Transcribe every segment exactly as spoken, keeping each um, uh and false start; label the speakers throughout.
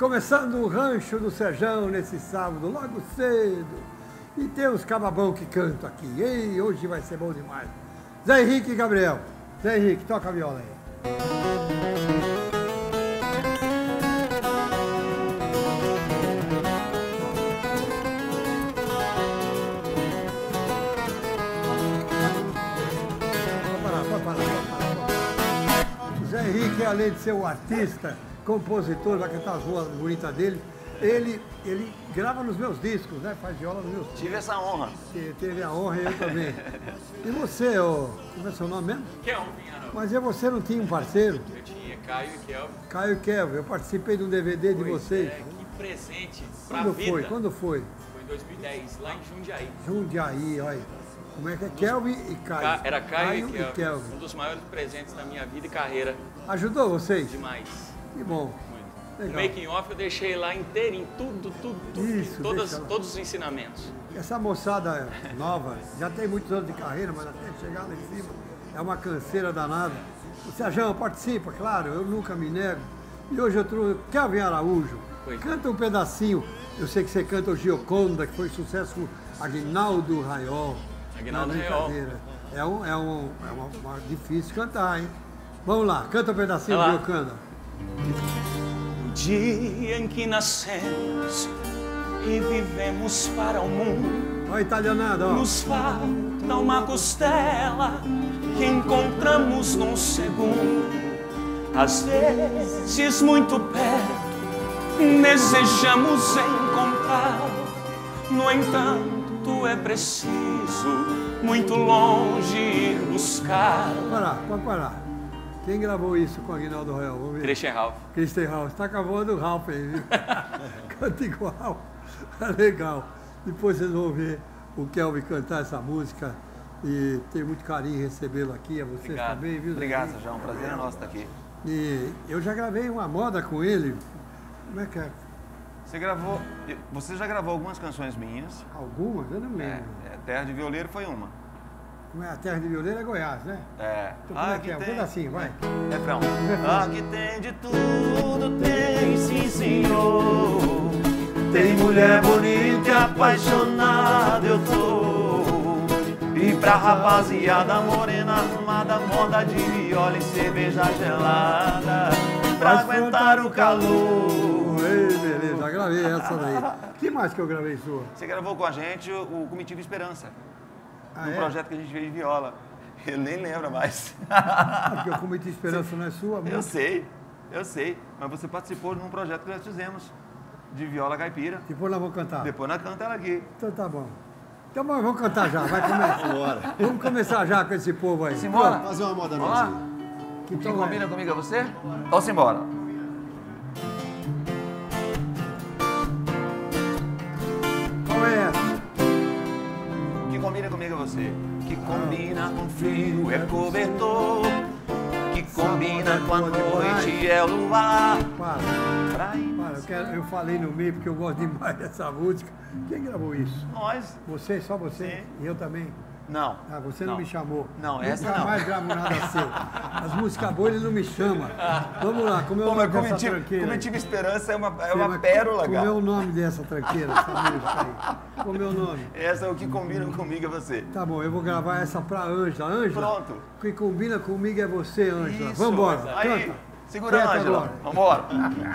Speaker 1: Começando o rancho do Serjão nesse sábado, logo cedo. E tem uns cababão que cantam aqui. Ei, hoje vai ser bom demais. Zé Henrique e Gabriel. Zé Henrique, toca a viola aí. Zé Henrique, além de ser um artista, compositor, vai cantar as vozes bonitas dele, ele, ele grava nos meus discos, né? Faz viola nos meus discos.
Speaker 2: Tive essa honra.
Speaker 1: Você teve a honra e eu também. E você, ô, como é seu nome mesmo?
Speaker 3: Kelvin, Vinha.
Speaker 1: Mas e você não tinha um parceiro?
Speaker 3: Eu tinha Caio e Kelvin.
Speaker 1: Caio e Kelvin, eu participei de um D V D de
Speaker 3: Pois
Speaker 1: vocês.
Speaker 3: É, que presente pra
Speaker 1: Quando
Speaker 3: vida.
Speaker 1: foi? Quando foi?
Speaker 3: Foi em dois mil e dez, lá em Jundiaí.
Speaker 1: Jundiaí, olha. Como é que é? Kelvin e Caio.
Speaker 3: Ca- Era Caio,
Speaker 1: Caio
Speaker 3: e, Kelvin.
Speaker 1: e Kelvin.
Speaker 3: Um dos maiores presentes da minha vida e carreira.
Speaker 1: Ajudou vocês?
Speaker 3: Demais.
Speaker 1: Que bom.
Speaker 3: Muito. O
Speaker 1: Legal.
Speaker 3: making off eu deixei lá inteirinho, tudo, tudo, tudo.
Speaker 1: Isso,
Speaker 3: todas,
Speaker 1: deixa lá.
Speaker 3: todos os ensinamentos.
Speaker 1: Essa moçada nova, já tem muitos anos de carreira, mas até chegar lá em cima é uma canseira danada. O Serjão participa, claro, eu nunca me nego. E hoje eu trouxe Kelvin Araújo.
Speaker 3: Pois é.
Speaker 1: Canta um pedacinho. Eu sei que você canta o Gioconda, que foi sucesso com Aguinaldo Raiol.
Speaker 3: Aguinaldo
Speaker 1: Não,
Speaker 3: Raiol.
Speaker 1: brincadeira. É, um, é, um, é uma, uma difícil cantar, hein? Vamos lá, canta um pedacinho do
Speaker 3: Vai lá.
Speaker 1: Gioconda.
Speaker 3: O dia em que nascemos e vivemos para o mundo,
Speaker 1: Olha a italianada, ó.
Speaker 3: nos falta uma costela que encontramos num segundo. Às vezes muito perto, desejamos encontrá-lo. No entanto, é preciso muito longe ir buscá-lo.
Speaker 1: Pode parar, pode parar. Quem gravou isso com o Aguinaldo Raiol? Vamos ver.
Speaker 3: Christian Ralph.
Speaker 1: Christian Ralph. Tá com a voz do Ralph aí, viu? Canta igual. É legal. Depois vocês vão ver o Kelvin cantar essa música. E tenho muito carinho em recebê-lo aqui, a vocês
Speaker 2: Obrigado.
Speaker 1: também, viu? Zé
Speaker 2: Obrigado,
Speaker 1: Henrique?
Speaker 2: Sérgio. Um prazer é nosso estar aqui.
Speaker 1: E eu já gravei uma moda com ele. Como é que é?
Speaker 2: Você gravou. Você já gravou algumas canções minhas.
Speaker 1: Algumas? Eu não
Speaker 2: É,
Speaker 1: lembro.
Speaker 2: é, Terra de Violeiro foi uma.
Speaker 1: Como é? A terra de violeiro é Goiás, né?
Speaker 2: É.
Speaker 1: Então, como é que é? Um pedacinho, vai.
Speaker 2: Refrão.
Speaker 1: Refrão.
Speaker 2: Aqui tem de tudo, tem sim, senhor. Tem mulher bonita e apaixonada, eu tô. E pra rapaziada morena arrumada, moda de viola e cerveja gelada. Pra
Speaker 1: Mas
Speaker 2: aguentar o calor.
Speaker 1: Ei, beleza, gravei essa daí. Que mais que eu gravei sua?
Speaker 2: Você gravou com a gente o, o Comitiva Esperança.
Speaker 1: Ah,
Speaker 2: No
Speaker 1: é?
Speaker 2: projeto que a gente fez de viola. Ele nem lembra mais.
Speaker 1: Ah, porque eu cometi esperança, não é sua?
Speaker 2: Eu
Speaker 1: Muito.
Speaker 2: sei, eu sei. Mas você participou de um projeto que nós fizemos de viola caipira.
Speaker 1: Depois nós vamos cantar.
Speaker 2: Depois nós canta ela aqui.
Speaker 1: Então tá bom. Então bom, vamos cantar já, vai começar.
Speaker 4: Bora.
Speaker 1: Vamos começar já com esse povo aí.
Speaker 2: Simbora.
Speaker 4: Fazer uma moda
Speaker 2: Vamos lá?
Speaker 4: nossa.
Speaker 1: Que
Speaker 2: Que
Speaker 1: tom é?
Speaker 2: combina comigo é você? Ou simbora.
Speaker 1: Qual é essa?
Speaker 2: Que combina comigo é você. Que combina com frio é cobertor. Que combina com a noite é o luar.
Speaker 1: Para,
Speaker 2: Pra ir
Speaker 1: para, eu, quero, eu falei no meio porque eu gosto demais dessa música. Quem gravou isso?
Speaker 2: nós.
Speaker 1: Você, só você?
Speaker 2: Sim.
Speaker 1: E eu também?
Speaker 2: Não.
Speaker 1: Ah, você não,
Speaker 2: Não.
Speaker 1: me chamou.
Speaker 2: Não, essa
Speaker 1: Nunca
Speaker 2: não.
Speaker 1: mais gravo nada seu. As músicas boas ele não me chama. Vamos lá, como é o
Speaker 2: Pô,
Speaker 1: nome
Speaker 2: mas
Speaker 1: dessa
Speaker 2: Comitiva,
Speaker 1: tranqueira? aí?
Speaker 2: Comitiva Esperança é uma, é
Speaker 1: Você
Speaker 2: uma
Speaker 1: vai-
Speaker 2: pérola,
Speaker 1: Como é
Speaker 2: cara.
Speaker 1: o nome dessa tranqueira, essa música aí? Como é o nome?
Speaker 2: Essa é o que combina comigo é você.
Speaker 1: Tá bom, eu vou gravar essa pra Ângela. Ângela,
Speaker 2: Pronto.
Speaker 1: o que combina comigo é você, Ângela.
Speaker 2: Isso.
Speaker 1: Vambora,
Speaker 2: Aí,
Speaker 1: canta.
Speaker 2: segura a
Speaker 1: Quieta
Speaker 2: Ângela.
Speaker 1: agora.
Speaker 2: Vambora.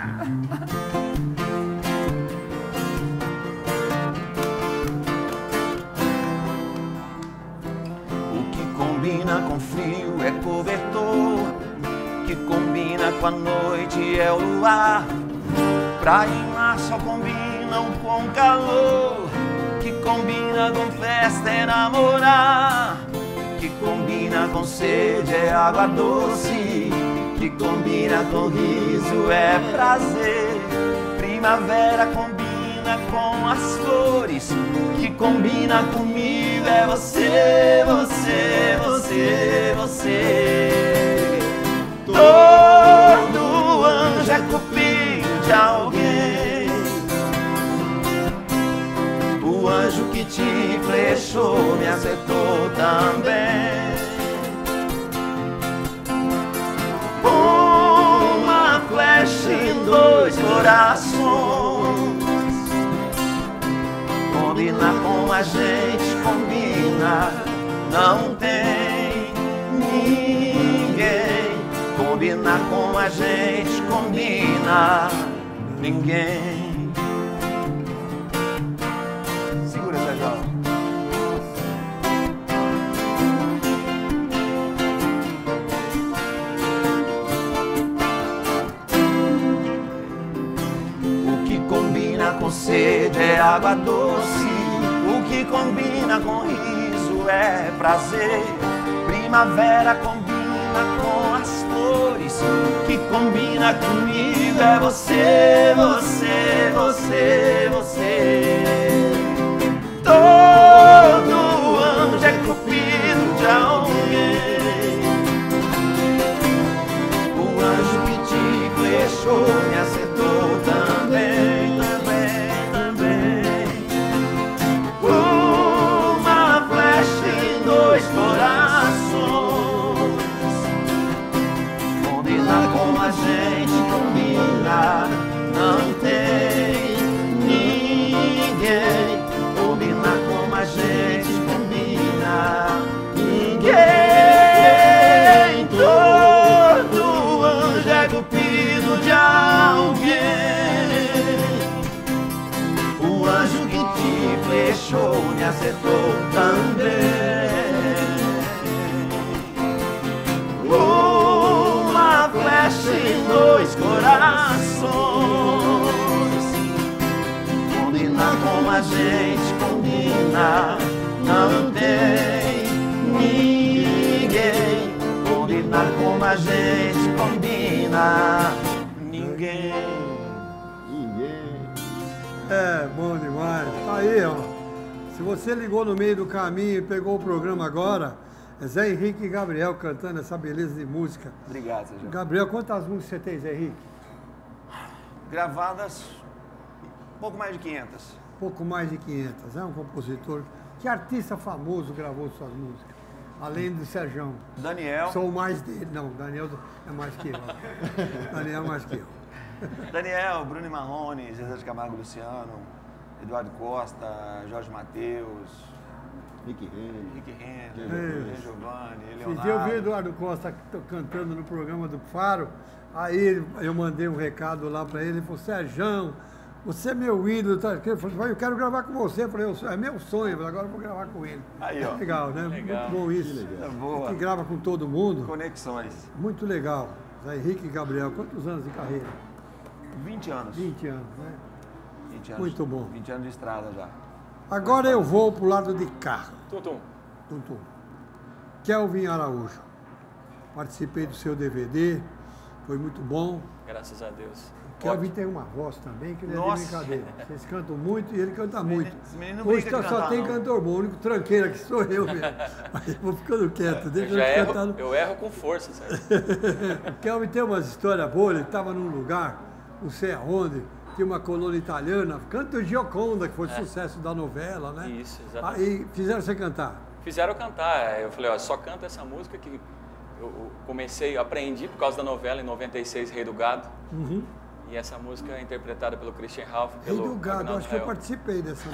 Speaker 2: O que combina com frio é cobertor. Que combina com a noite é o luar. Praia e mar só combinam com calor. Que combina com festa é namorar. Que combina com sede é água doce. Que combina com riso é prazer. Primavera combina com as flores. Que combina comigo é você, você, você, você. Todo anjo é cupido de alguém. O anjo que te flechou me acertou também. Uma flecha em dois corações. não tem ninguém. Combina com a gente, combina ninguém. Segura, Sérgio. O que combina com sede é água doce. O que combina com riso é prazer. Primavera combina com as flores. O que combina comigo é você, você, você, você. Todo anjo é cupido de alguém. O anjo que te flechou me acertou também, também, também. Uma flecha em dois corações. Combina com a gente, combina, não tem ninguém. Combina com a gente, combina ninguém. Todo anjo é cupido de alguém. O anjo que te flechou me acertou também. Uma flecha em dois corações. Combina com a gente, combina, não tem ninguém. Combina com a gente, combina ninguém. Ninguém.
Speaker 1: É, bom demais. Tá aí, ó. Se você ligou no meio do caminho e pegou o programa agora, é Zé Henrique e Gabriel cantando essa beleza de música.
Speaker 2: Obrigado, Sérgio.
Speaker 1: Gabriel, quantas músicas você tem, Zé Henrique?
Speaker 2: Gravadas, pouco mais de quinhentas.
Speaker 1: Pouco mais de quinhentas. É um compositor. Que artista famoso gravou suas músicas? Além do Serjão.
Speaker 2: Daniel.
Speaker 1: Sou mais dele. Não, Daniel é mais que eu. Daniel é mais que eu.
Speaker 2: Daniel, Bruno Marrone, Zezé de Camargo e Luciano, Eduardo Costa, Jorge Mateus,
Speaker 4: Rick Renner,
Speaker 2: Rick Renner,
Speaker 1: Isso.
Speaker 2: Giovanni,
Speaker 1: Esse
Speaker 2: Leonardo.
Speaker 1: dia eu vi o Eduardo Costa cantando no programa do Faro, aí eu mandei um recado lá pra ele, ele falou, Serjão, você é meu ídolo, tá? Ele falou, eu quero gravar com você. Eu falei, é meu sonho, agora eu vou gravar com ele.
Speaker 2: Aí, ó.
Speaker 1: Legal, né?
Speaker 3: Legal.
Speaker 1: Muito bom isso.
Speaker 2: É boa.
Speaker 1: Que grava com todo mundo.
Speaker 2: Conexões.
Speaker 1: Muito legal. Zé Henrique e Gabriel, quantos anos de carreira?
Speaker 2: vinte anos.
Speaker 1: vinte anos, né?
Speaker 2: vinte anos.
Speaker 1: Muito bom.
Speaker 2: vinte anos de estrada já.
Speaker 1: Agora eu vou pro lado de cá.
Speaker 3: Tum, tum.
Speaker 1: Tum, tum. Kelvin Araújo. Participei do seu D V D, foi muito bom.
Speaker 3: Graças a Deus.
Speaker 1: O Kelvin tem uma voz também, que não é de
Speaker 2: Nossa.
Speaker 1: brincadeira. Vocês cantam muito e ele canta muito.
Speaker 2: Esse menino não
Speaker 1: Hoje
Speaker 2: brinca de
Speaker 1: só
Speaker 2: cantar,
Speaker 1: tem
Speaker 2: não.
Speaker 1: cantor bom, o único tranqueira que sou eu mesmo. Aí eu vou ficando quieto, deixa
Speaker 3: Eu já
Speaker 1: eu
Speaker 3: erro,
Speaker 1: cantar. no-
Speaker 3: eu erro com força, certo?
Speaker 1: O Kelvin tem umas histórias boas, ele estava num lugar, não sei aonde, tinha uma colônia italiana, canta o Gioconda, que foi sucesso da novela, né?
Speaker 3: Isso, exatamente.
Speaker 1: Aí fizeram você cantar.
Speaker 3: Fizeram cantar. Eu falei, ó, só canta essa música que eu eu comecei, aprendi por causa da novela em noventa e seis, Rei do Gado.
Speaker 1: Uhum.
Speaker 3: E essa música é interpretada pelo Christian Ralph.
Speaker 1: Rei
Speaker 3: Pelo
Speaker 1: do Gado,
Speaker 3: Agnaldo
Speaker 1: acho que eu
Speaker 3: Raiol.
Speaker 1: participei dessa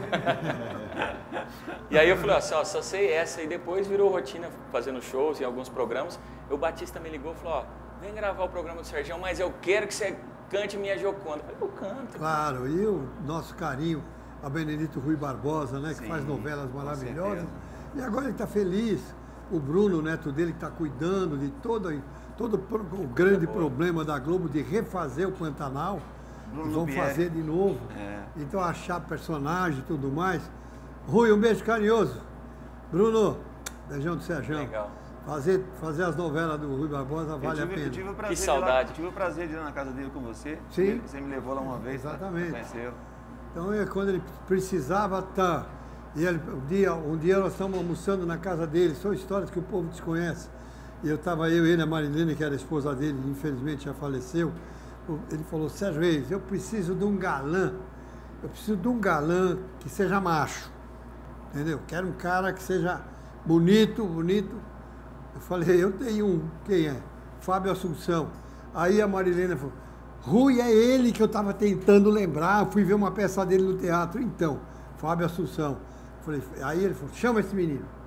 Speaker 1: novela.
Speaker 3: E aí eu falei, ó, só, só sei essa. E depois virou rotina fazendo shows e alguns programas. E o Batista me ligou e falou, ó, vem gravar o programa do Sergião, mas eu quero que você cante minha Gioconda. Eu falei, eu canto.
Speaker 1: Claro, e o nosso carinho a Benedito Rui Barbosa, né, que
Speaker 2: Sim,
Speaker 1: faz novelas
Speaker 2: com
Speaker 1: maravilhosas.
Speaker 2: certeza.
Speaker 1: E agora ele está feliz. O Bruno, o neto dele, que está cuidando de todo, todo pro- o grande problema da Globo de refazer o Pantanal.
Speaker 2: Bruno
Speaker 1: E vão
Speaker 2: Lubier.
Speaker 1: fazer de novo.
Speaker 2: É.
Speaker 1: Então achar personagem e tudo mais. Rui, um beijo carinhoso. Bruno, beijão do Serjão.
Speaker 3: Legal.
Speaker 1: Fazer, fazer as novelas do Rui Barbosa
Speaker 2: Eu
Speaker 1: vale
Speaker 2: tive,
Speaker 1: a pena.
Speaker 2: eu tive o prazer
Speaker 3: Que
Speaker 2: de ir lá-
Speaker 3: saudade.
Speaker 2: tive o prazer de ir na casa dele com você.
Speaker 1: Sim.
Speaker 2: Você me levou lá uma vez.
Speaker 1: Exatamente.
Speaker 2: Conheceu.
Speaker 1: Então, é quando ele precisava, tá. E ele, um, dia, um dia nós estamos almoçando na casa dele, são histórias que o povo desconhece. E eu estava, eu, ele, a Marilene, que era a esposa dele, infelizmente já faleceu. Ele falou, Sérgio Reis, eu preciso de um galã, eu preciso de um galã que seja macho. Entendeu? Quero um cara que seja bonito, bonito. Eu falei, eu tenho um, quem é? Fábio Assunção. Aí a Marilene falou, Rui, é ele que eu estava tentando lembrar, eu fui ver uma peça dele no teatro. Então, Fábio Assunção. Eu falei, aí ele falou, chama esse menino.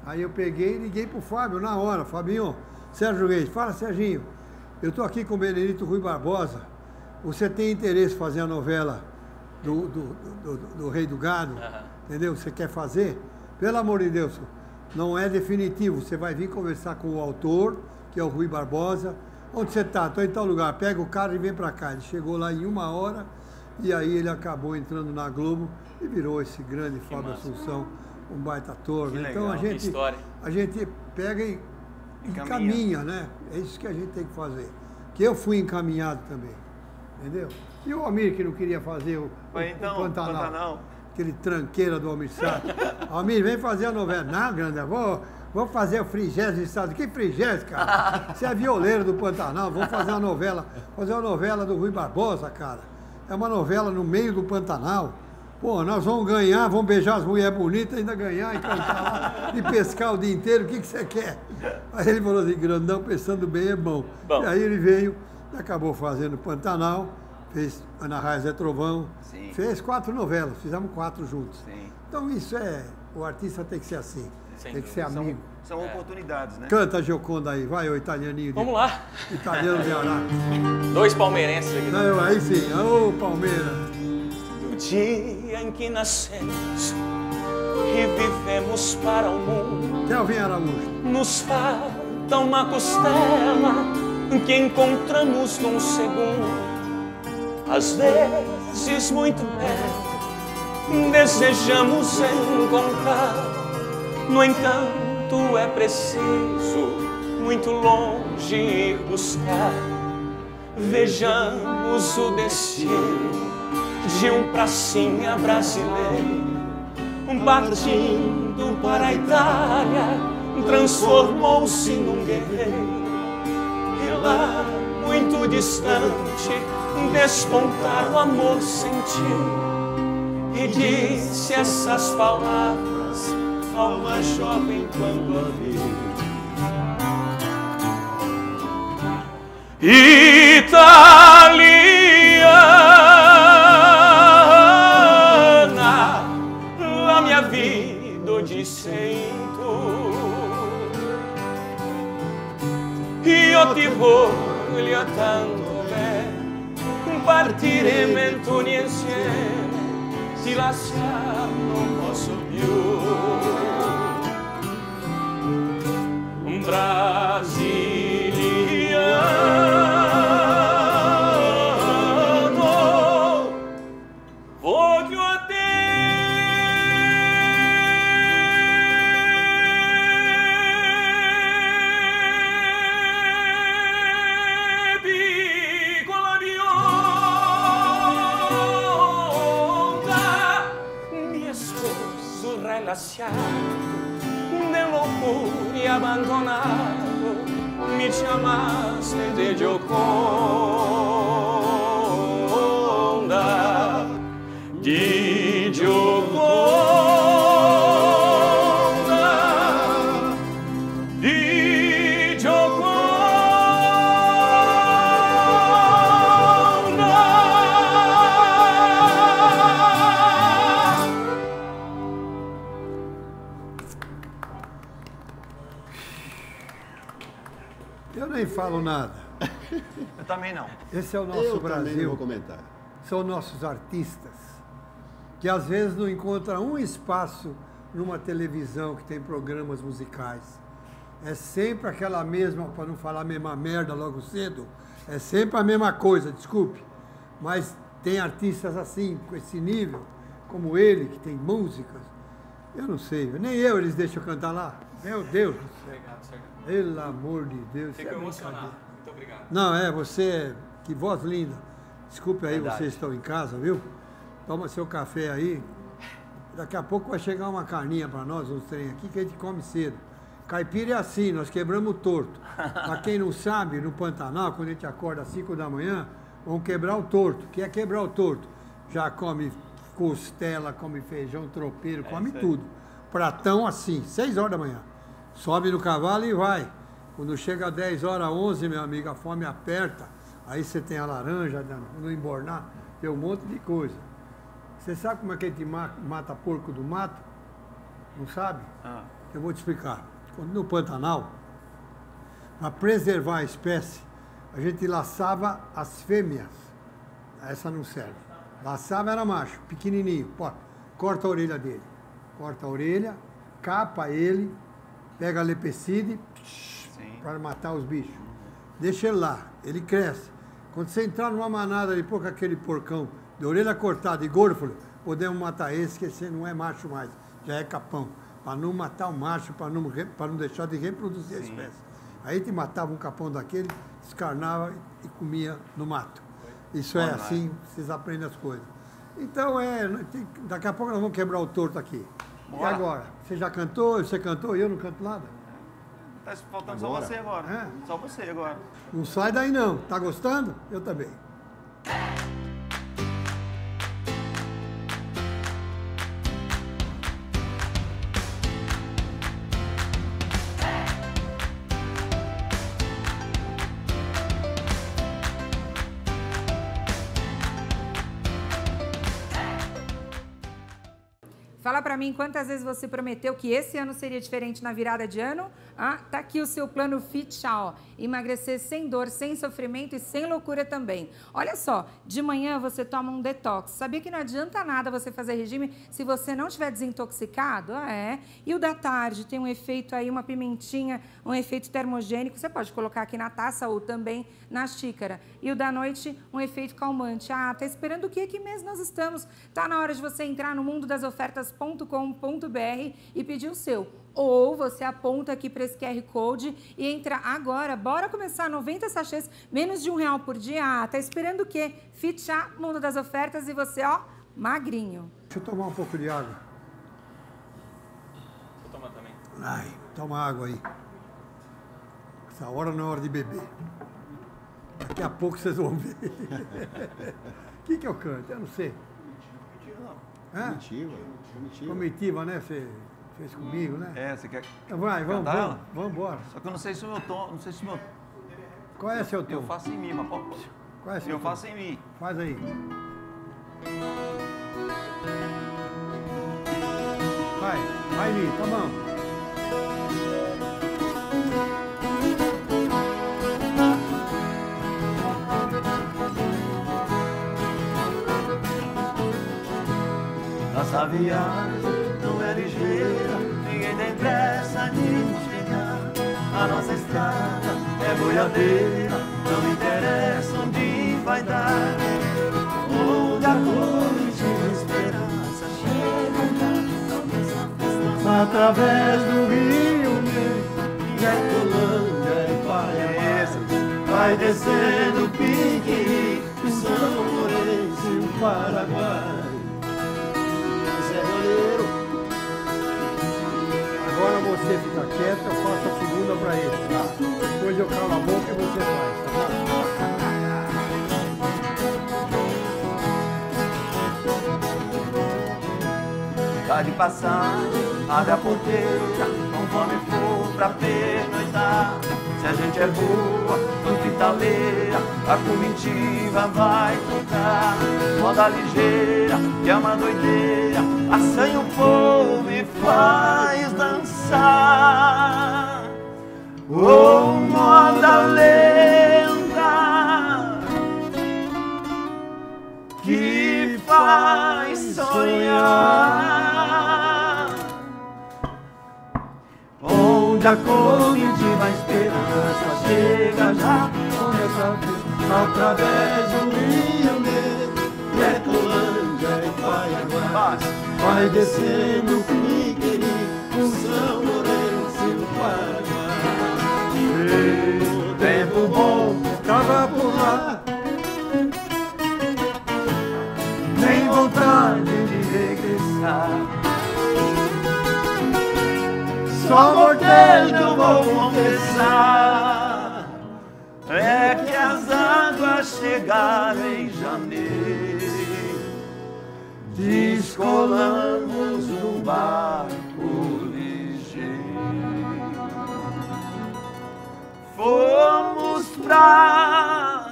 Speaker 1: Aí eu peguei e liguei pro Fábio na hora. Fabinho, Sérgio Reis, fala Serginho, eu tô aqui com o Benedito Rui Barbosa. Você tem interesse em fazer a novela do, do, do, do, do Rei do Gado? Uhum. Entendeu? Você quer fazer? Pelo amor de Deus, não é definitivo. Você vai vir conversar com o autor, que é o Rui Barbosa. Onde você tá? Tô em tal lugar. Pega o carro e vem pra cá. Ele chegou lá em uma hora e aí ele acabou entrando na Globo e virou esse grande que Fábio massa. Assunção, um baita ator. Né? Então a gente, a gente pega e encaminha. encaminha, né? É isso que a gente tem que fazer. Que eu fui encaminhado também. Entendeu? E o Almir que não queria fazer o,
Speaker 2: Mas então,
Speaker 1: o Pantanal.
Speaker 2: Pantanal.
Speaker 1: Aquele tranqueira do Almir Sater. Almir, vem fazer a novela. Não, grande, vou, vou fazer o Frigésimo Estado. Que Frigésimo, cara? Você é violeiro do Pantanal, vou fazer uma novela. Fazer uma novela do Rui Barbosa, cara. É uma novela no meio do Pantanal. Pô, nós vamos ganhar, vamos beijar as mulheres bonitas, ainda ganhar e cantar lá e pescar o dia inteiro. O que, que você quer? Aí ele falou assim, grandão, pensando bem é bom. bom. E aí ele veio, acabou fazendo Pantanal. Fez Ana Raiz é Trovão, Sim. fez quatro novelas, fizemos quatro juntos. Sim. Então isso é, o artista tem que ser assim, Sem tem que ser amigo.
Speaker 2: São, são é. oportunidades, né?
Speaker 1: Canta a Gioconda aí, vai, o italianinho.
Speaker 3: Vamos de, lá.
Speaker 1: Italiano de Ará.
Speaker 3: Dois palmeirenses aqui.
Speaker 1: Não, aí sim, ô Palmeiras.
Speaker 3: Do dia em que nascemos e vivemos para o mundo,
Speaker 1: Kelvin Araújo.
Speaker 3: Nos falta uma costela que encontramos num segundo. Às vezes muito perto, desejamos encontrar. No entanto é preciso muito longe ir buscar. Vejamos o destino de um pracinha brasileiro, partindo para a Itália, transformou-se num guerreiro. E lá, muito distante, despontar o amor sentiu e disse essas palavras a uma jovem quando a viu. Italiana, la mia vida oggi sei tu. Io ti voglio tanto partiremo tutti insieme, ti lasciar non posso più. Un brasiliano, voglio a te. Nell'oppure abbandonato mi chiamaste di Gioconda, di Gioconda, di Gioconda.
Speaker 1: Eu nem falo nada.
Speaker 2: Eu também não.
Speaker 1: Esse é o nosso
Speaker 4: Eu
Speaker 1: Brasil.
Speaker 4: também não vou comentar.
Speaker 1: São nossos artistas, que às vezes não encontram um espaço numa televisão que tem programas musicais. É sempre aquela mesma, para não falar a mesma merda logo cedo, é sempre a mesma coisa, desculpe. Mas tem artistas assim, com esse nível, como ele, que tem músicas. Eu não sei, nem eu eles deixam cantar lá. Meu Deus do céu.
Speaker 3: Obrigado, Sérgio.
Speaker 1: Pelo amor de Deus.
Speaker 3: Fico é emocionado. Muito obrigado.
Speaker 1: Não, é, você, que voz linda. Desculpe aí,
Speaker 2: Verdade.
Speaker 1: vocês estão em casa, viu? Toma seu café aí. Daqui a pouco vai chegar uma carninha para nós, uns trem aqui, que a gente come cedo. Caipira é assim, nós quebramos o torto. Para quem não sabe, no Pantanal, quando a gente acorda às cinco da manhã, vamos quebrar o torto. O que é quebrar o torto? Já come costela, come feijão tropeiro, é come tudo. Pratão assim, seis horas da manhã. Sobe no cavalo e vai. Quando chega dez horas, onze, meu amigo, a fome aperta. Aí você tem a laranja, no embornar, tem um monte de coisa. Você sabe como é que a gente mata porco do mato? Não sabe?
Speaker 2: Ah.
Speaker 1: Eu vou te explicar. Quando no Pantanal, para preservar a espécie, a gente laçava as fêmeas. Essa não serve. Laçava era macho, pequenininho. Pô, corta a orelha dele. Corta a orelha, capa ele, pega a lepecide para matar os bichos. Deixa ele lá, ele cresce. Quando você entrar numa manada e pôr com aquele porcão de orelha cortada e gordo, podemos matar esse, que esse não é macho mais, já é capão. Para não matar o macho, para não, para não deixar de reproduzir Sim. a espécie. Aí te matava um capão daquele, descarnava e comia no mato. Isso é assim, vocês aprendem as coisas. Então, é, daqui a pouco nós vamos quebrar o torto aqui. Bora. E agora? Você já cantou? Você cantou e eu não canto nada?
Speaker 2: Tá faltando agora. Só você agora. É? Só você agora.
Speaker 1: Não sai daí não. Tá gostando? Eu também.
Speaker 5: Fala pra mim quantas vezes você prometeu que esse ano seria diferente na virada de ano? Ah, tá aqui o seu plano Fit ó. Emagrecer sem dor, sem sofrimento e sem loucura também. Olha só, de manhã você toma um detox. Sabia que não adianta nada você fazer regime se você não estiver desintoxicado? Ah, é. E o da tarde tem um efeito aí, uma pimentinha, um efeito termogênico. Você pode colocar aqui na taça ou também na xícara. E o da noite, um efeito calmante. Ah, tá esperando o quê? Que mês nós estamos? Tá na hora de você entrar no mundo das ofertas ponto com ponto br e pedir o seu. Ou você aponta aqui para esse Q R Code e entra agora. Bora começar, noventa sachês, menos de um real por dia. Ah, tá esperando o quê? Fit Chá, mundo das ofertas e você, ó, magrinho.
Speaker 1: Deixa eu tomar um pouco de água.
Speaker 3: Vou tomar também.
Speaker 1: Ai, toma água aí. Essa hora não é hora de beber. Daqui a pouco vocês vão ver. O que que eu canto? Eu não sei.
Speaker 4: É? Comitiva. Comitiva.
Speaker 1: Comitiva, né? Você fez comigo, né?
Speaker 2: É, você quer.
Speaker 1: Então vai, vamos, vamos, vamos embora.
Speaker 2: Só que eu não sei se o meu tom, não sei se o meu.
Speaker 1: Qual é seu tom?
Speaker 2: Eu faço em mim, mas pô.
Speaker 1: Qual é seu
Speaker 2: Eu
Speaker 1: tom?
Speaker 2: faço em mim.
Speaker 1: Faz aí. Vai, vai em mim, tá bom.
Speaker 2: Nossa viagem não é ligeira, ninguém tem pressa de chegar. A nossa estrada é boiadeira, não interessa onde vai dar. Onde a noite a esperança chega, através do rio Meio, Ecolândia e Paiaguá, vai descendo o Piquiri, o São Lourenço e o Paraguai.
Speaker 1: Agora você fica quieto, eu faço a segunda pra ele, tá? Depois eu calo a boca e você faz, tá?
Speaker 2: Tá de passagem, abre a porteira, conforme for pra pernoitar. Se a gente é boa, hospitaleira, a comitiva vai tocar. Moda ligeira, que é uma doideira, assanha o povo e faz dançar. Oh, moda lenta, que faz sonhar. Onde a comitiva a esperança chega, já começa a ver através do rio Meio, Ecolândia e Paiaguá. Vai descendo o Piquiri, o São Lourenço e o Paraguai. O tempo bom tava por lá, nem vontade de regressar. Só mordendo eu vou confessar, é que as águas chegaram em janeiro, descolamos um barco ligeiro, fomos pra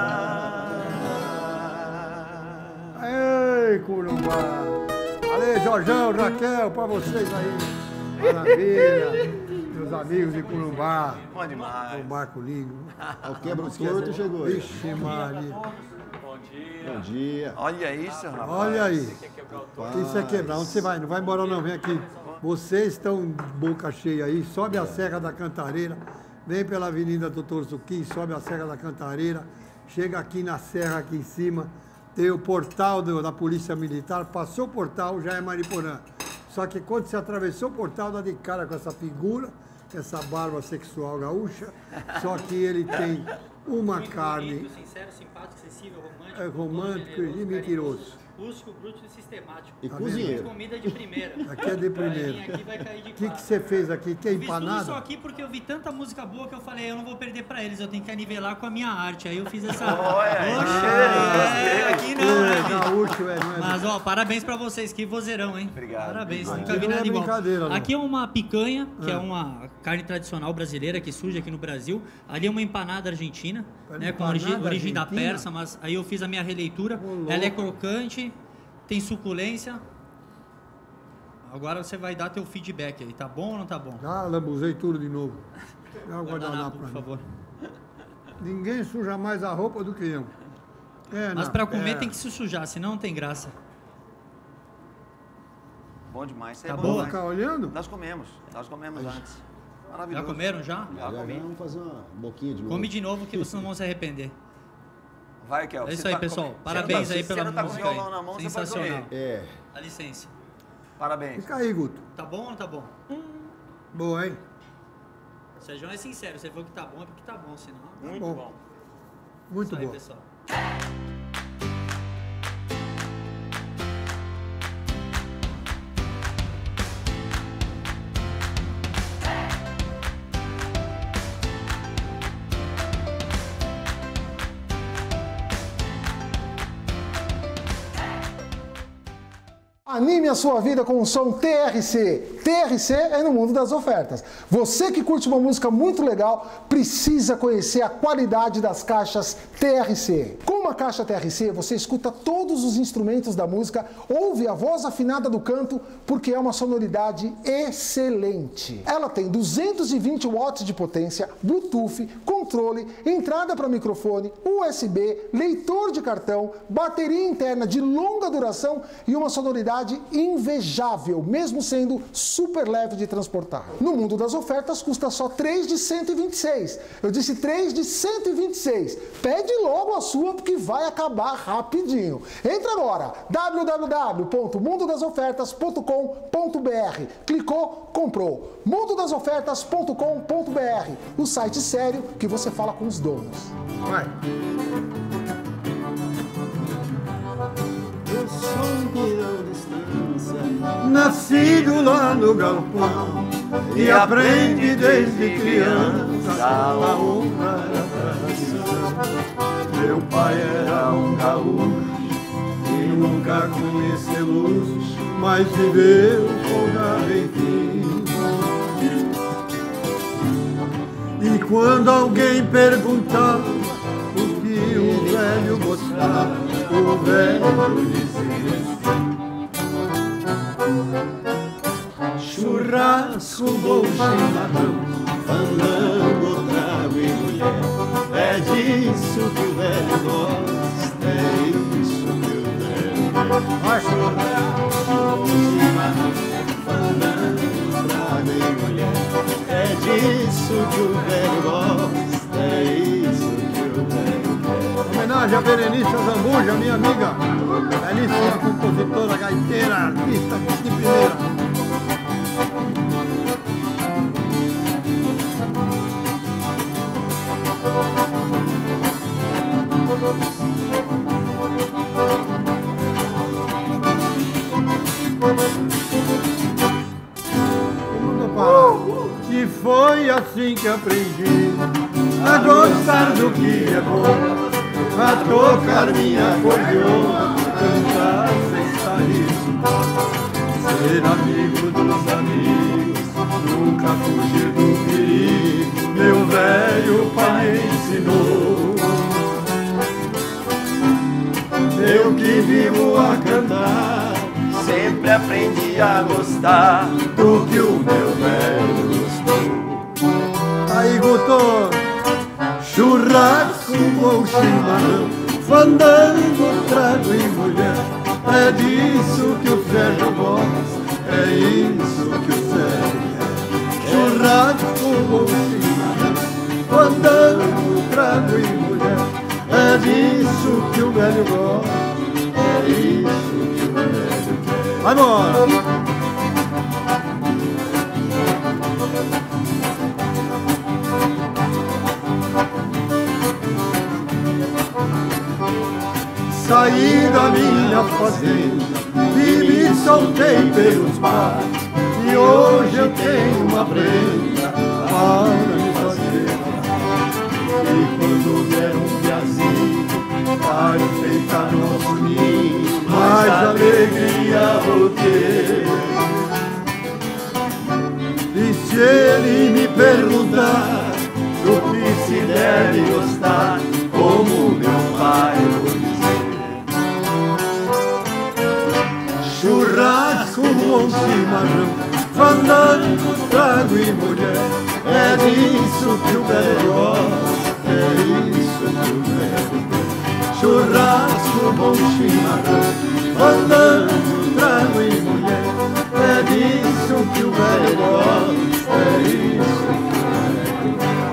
Speaker 2: Cuiabá.
Speaker 1: Ei, Cuiabá! Valeu, Jorge! Jorjão, Raquel, pra vocês aí. Maravilha. Meus amigos de Corumbá.
Speaker 2: Bom demais.
Speaker 1: Um barco lindo.
Speaker 4: O quebra-torto chegou aí.
Speaker 1: Vixe, Maria.
Speaker 3: Bom dia.
Speaker 4: Bom dia.
Speaker 2: Olha isso, rapaz.
Speaker 1: Olha aí.
Speaker 3: Quer quebrar o torto?
Speaker 1: Isso é quebrar. Onde você vai? Não vai embora não, vem aqui. Vocês estão de boca cheia aí, sobe a Serra da Cantareira, vem pela Avenida Doutor Suquim, sobe a Serra da Cantareira, chega aqui na serra aqui em cima, tem o portal do- da Polícia Militar, passou o portal, já é Mariporã. Só que quando você atravessou o portal, dá de cara com essa figura, essa barba sexual gaúcha, só que ele tem uma carne
Speaker 6: Bonito, sincero, simpático, acessível, romântico,
Speaker 1: é romântico
Speaker 6: generoso,
Speaker 1: e mentiroso.
Speaker 6: rústico, bruto e sistemático.
Speaker 4: E
Speaker 1: Tá
Speaker 4: cozinheiro.
Speaker 6: Comida de primeira.
Speaker 1: Aqui é de
Speaker 6: Vai vir
Speaker 1: primeiro.
Speaker 6: aqui, vai cair de
Speaker 1: O que que
Speaker 6: quatro.
Speaker 1: você fez aqui? Que é
Speaker 6: Eu fiz tudo isso
Speaker 1: empanada?
Speaker 6: aqui porque eu vi tanta música boa que eu falei, eu não vou perder pra eles, eu tenho que anivelar com a minha arte. Aí eu fiz essa.
Speaker 2: Olha aí.
Speaker 6: Oxe, é, aqui não,
Speaker 1: É,
Speaker 6: né, bicho?
Speaker 1: gaúcho, é, não é?
Speaker 6: Mas, ó, parabéns pra vocês, que vozeirão, hein?
Speaker 2: Obrigado.
Speaker 6: Parabéns,
Speaker 1: Aqui
Speaker 6: nunca
Speaker 1: não
Speaker 6: vi
Speaker 1: é
Speaker 6: nada igual.
Speaker 1: brincadeira, não.
Speaker 6: Aqui é uma picanha, que
Speaker 1: Ah.
Speaker 6: é uma carne tradicional brasileira que surge aqui no Brasil. Ali é uma empanada argentina, né, com origem,
Speaker 1: Empanada
Speaker 6: origem da
Speaker 1: argentina?
Speaker 6: persa, mas aí eu fiz a minha releitura.
Speaker 1: Ô, louco.
Speaker 6: Ela é crocante, tem suculência. Agora você vai dar teu feedback aí, tá bom ou não tá bom?
Speaker 1: Já lambuzei tudo de novo. Dá um guardanapo
Speaker 6: Guardanapo,
Speaker 1: pra
Speaker 6: por
Speaker 1: mim.
Speaker 6: favor.
Speaker 1: Ninguém suja mais a roupa do que eu. É,
Speaker 6: Mas
Speaker 1: não,
Speaker 6: pra comer
Speaker 1: é.
Speaker 6: tem que se sujar, senão não tem graça.
Speaker 2: Bom demais. Isso
Speaker 6: Tá
Speaker 2: é bom
Speaker 6: boa?
Speaker 1: Vou
Speaker 2: demais.
Speaker 1: ficar olhando?
Speaker 2: Nós comemos. Nós comemos antes.
Speaker 6: Já
Speaker 2: Maravilhoso.
Speaker 6: comeram já?
Speaker 2: Já
Speaker 4: Já, já
Speaker 2: comi.
Speaker 4: vamos fazer uma boquinha de novo.
Speaker 6: Come de novo que vocês não vão se arrepender.
Speaker 2: Vai, Kel.
Speaker 6: É
Speaker 2: você
Speaker 6: isso aí,
Speaker 2: tá
Speaker 6: pessoal.
Speaker 2: com-
Speaker 6: Parabéns
Speaker 2: você
Speaker 6: aí
Speaker 2: tá-
Speaker 6: pela
Speaker 2: você não tá com
Speaker 6: música aí.
Speaker 2: violão na mão, você pode
Speaker 6: Sensacional.
Speaker 2: comer.
Speaker 4: É.
Speaker 6: Dá licença.
Speaker 2: Parabéns.
Speaker 1: Fica aí, Guto.
Speaker 6: Tá bom ou não tá bom?
Speaker 1: Boa, hein?
Speaker 6: O Sérgio é sincero, você falou que tá bom é porque tá bom, senão.
Speaker 3: Muito
Speaker 1: bom.
Speaker 3: bom.
Speaker 1: Muito
Speaker 6: Isso aí,
Speaker 1: bom.
Speaker 6: pessoal.
Speaker 7: Anime a sua vida com o som T R C. T R C é no mundo das ofertas. Você que curte uma música muito legal, precisa conhecer a qualidade das caixas T R C. Com uma caixa T R C, você escuta todos os instrumentos da música, ouve a voz afinada do canto, porque é uma sonoridade excelente. Ela tem duzentos e vinte watts de potência, Bluetooth, controle, entrada para microfone, U S B, leitor de cartão, bateria interna de longa duração e uma sonoridade invejável, mesmo sendo super leve de transportar. No mundo das ofertas, custa só três de cento e vinte e seis. Eu disse três de cento e vinte e seis. Pede logo a sua, porque vai acabar rapidinho. Entra agora, w w w ponto mundo das ofertas ponto com ponto b r. Clicou, comprou. mundo das ofertas ponto com ponto b r. O site sério que você fala com os donos.
Speaker 1: Vai.
Speaker 4: Eu sou um pirão distância.
Speaker 1: Nascido lá no galpão e aprende desde criança a honrar a tradição. Meu pai era um gaúcho e nunca conheceu luz, mas viveu folgado enfim. E quando alguém perguntava o que o velho gostava, o velho dizia assim: churrasco, bom chimarrão,
Speaker 4: Fandango, trago e mulher. É disso que o velho gosta. É isso que o velho gosta. Churrasco, chimarrão, fandango, trago e mulher. É disso que o velho gosta. É isso que o velho quer.
Speaker 1: homenagem a Berenice Zambuja, minha amiga, belíssima compositora, gaiteira, artista de primeira. E foi assim que aprendi a gostar do que é bom, a tocar minha acordeona, cantar sem sair, ser amigo dos amigos, nunca fugir do perigo, meu velho pai me ensinou. Eu que vivo a cantar,
Speaker 2: Sempre sempre aprendi a gostar do que o meu velho gostou.
Speaker 1: Aí, Guto, churrasco ou chimarrão, fandango, trago e mulher, é disso que o Sérgio gosta, é isso que o Sérgio quer. Churrasco ou chimarrão, fandango, trago e mulher, é disso que o velho gosta, é isso que o velho quer. Vai embora! Saí da minha fazenda e me soltei pelos mares, e hoje eu tenho uma prenda para me fazer. E quando vier um piazinho para enfeitar nosso ninho, mais alegria vou ter. E se ele me perguntar do que se deve gostar, como meu pai vou dizer. Churrasco ou chimarrão, fandango, trago e mulher, é disso que o velho gosta, é isso que o velho quer. Churrasco ou chimarrão, fandango, trago e mulher, é disso que o velho gosta, é isso que o velho quer.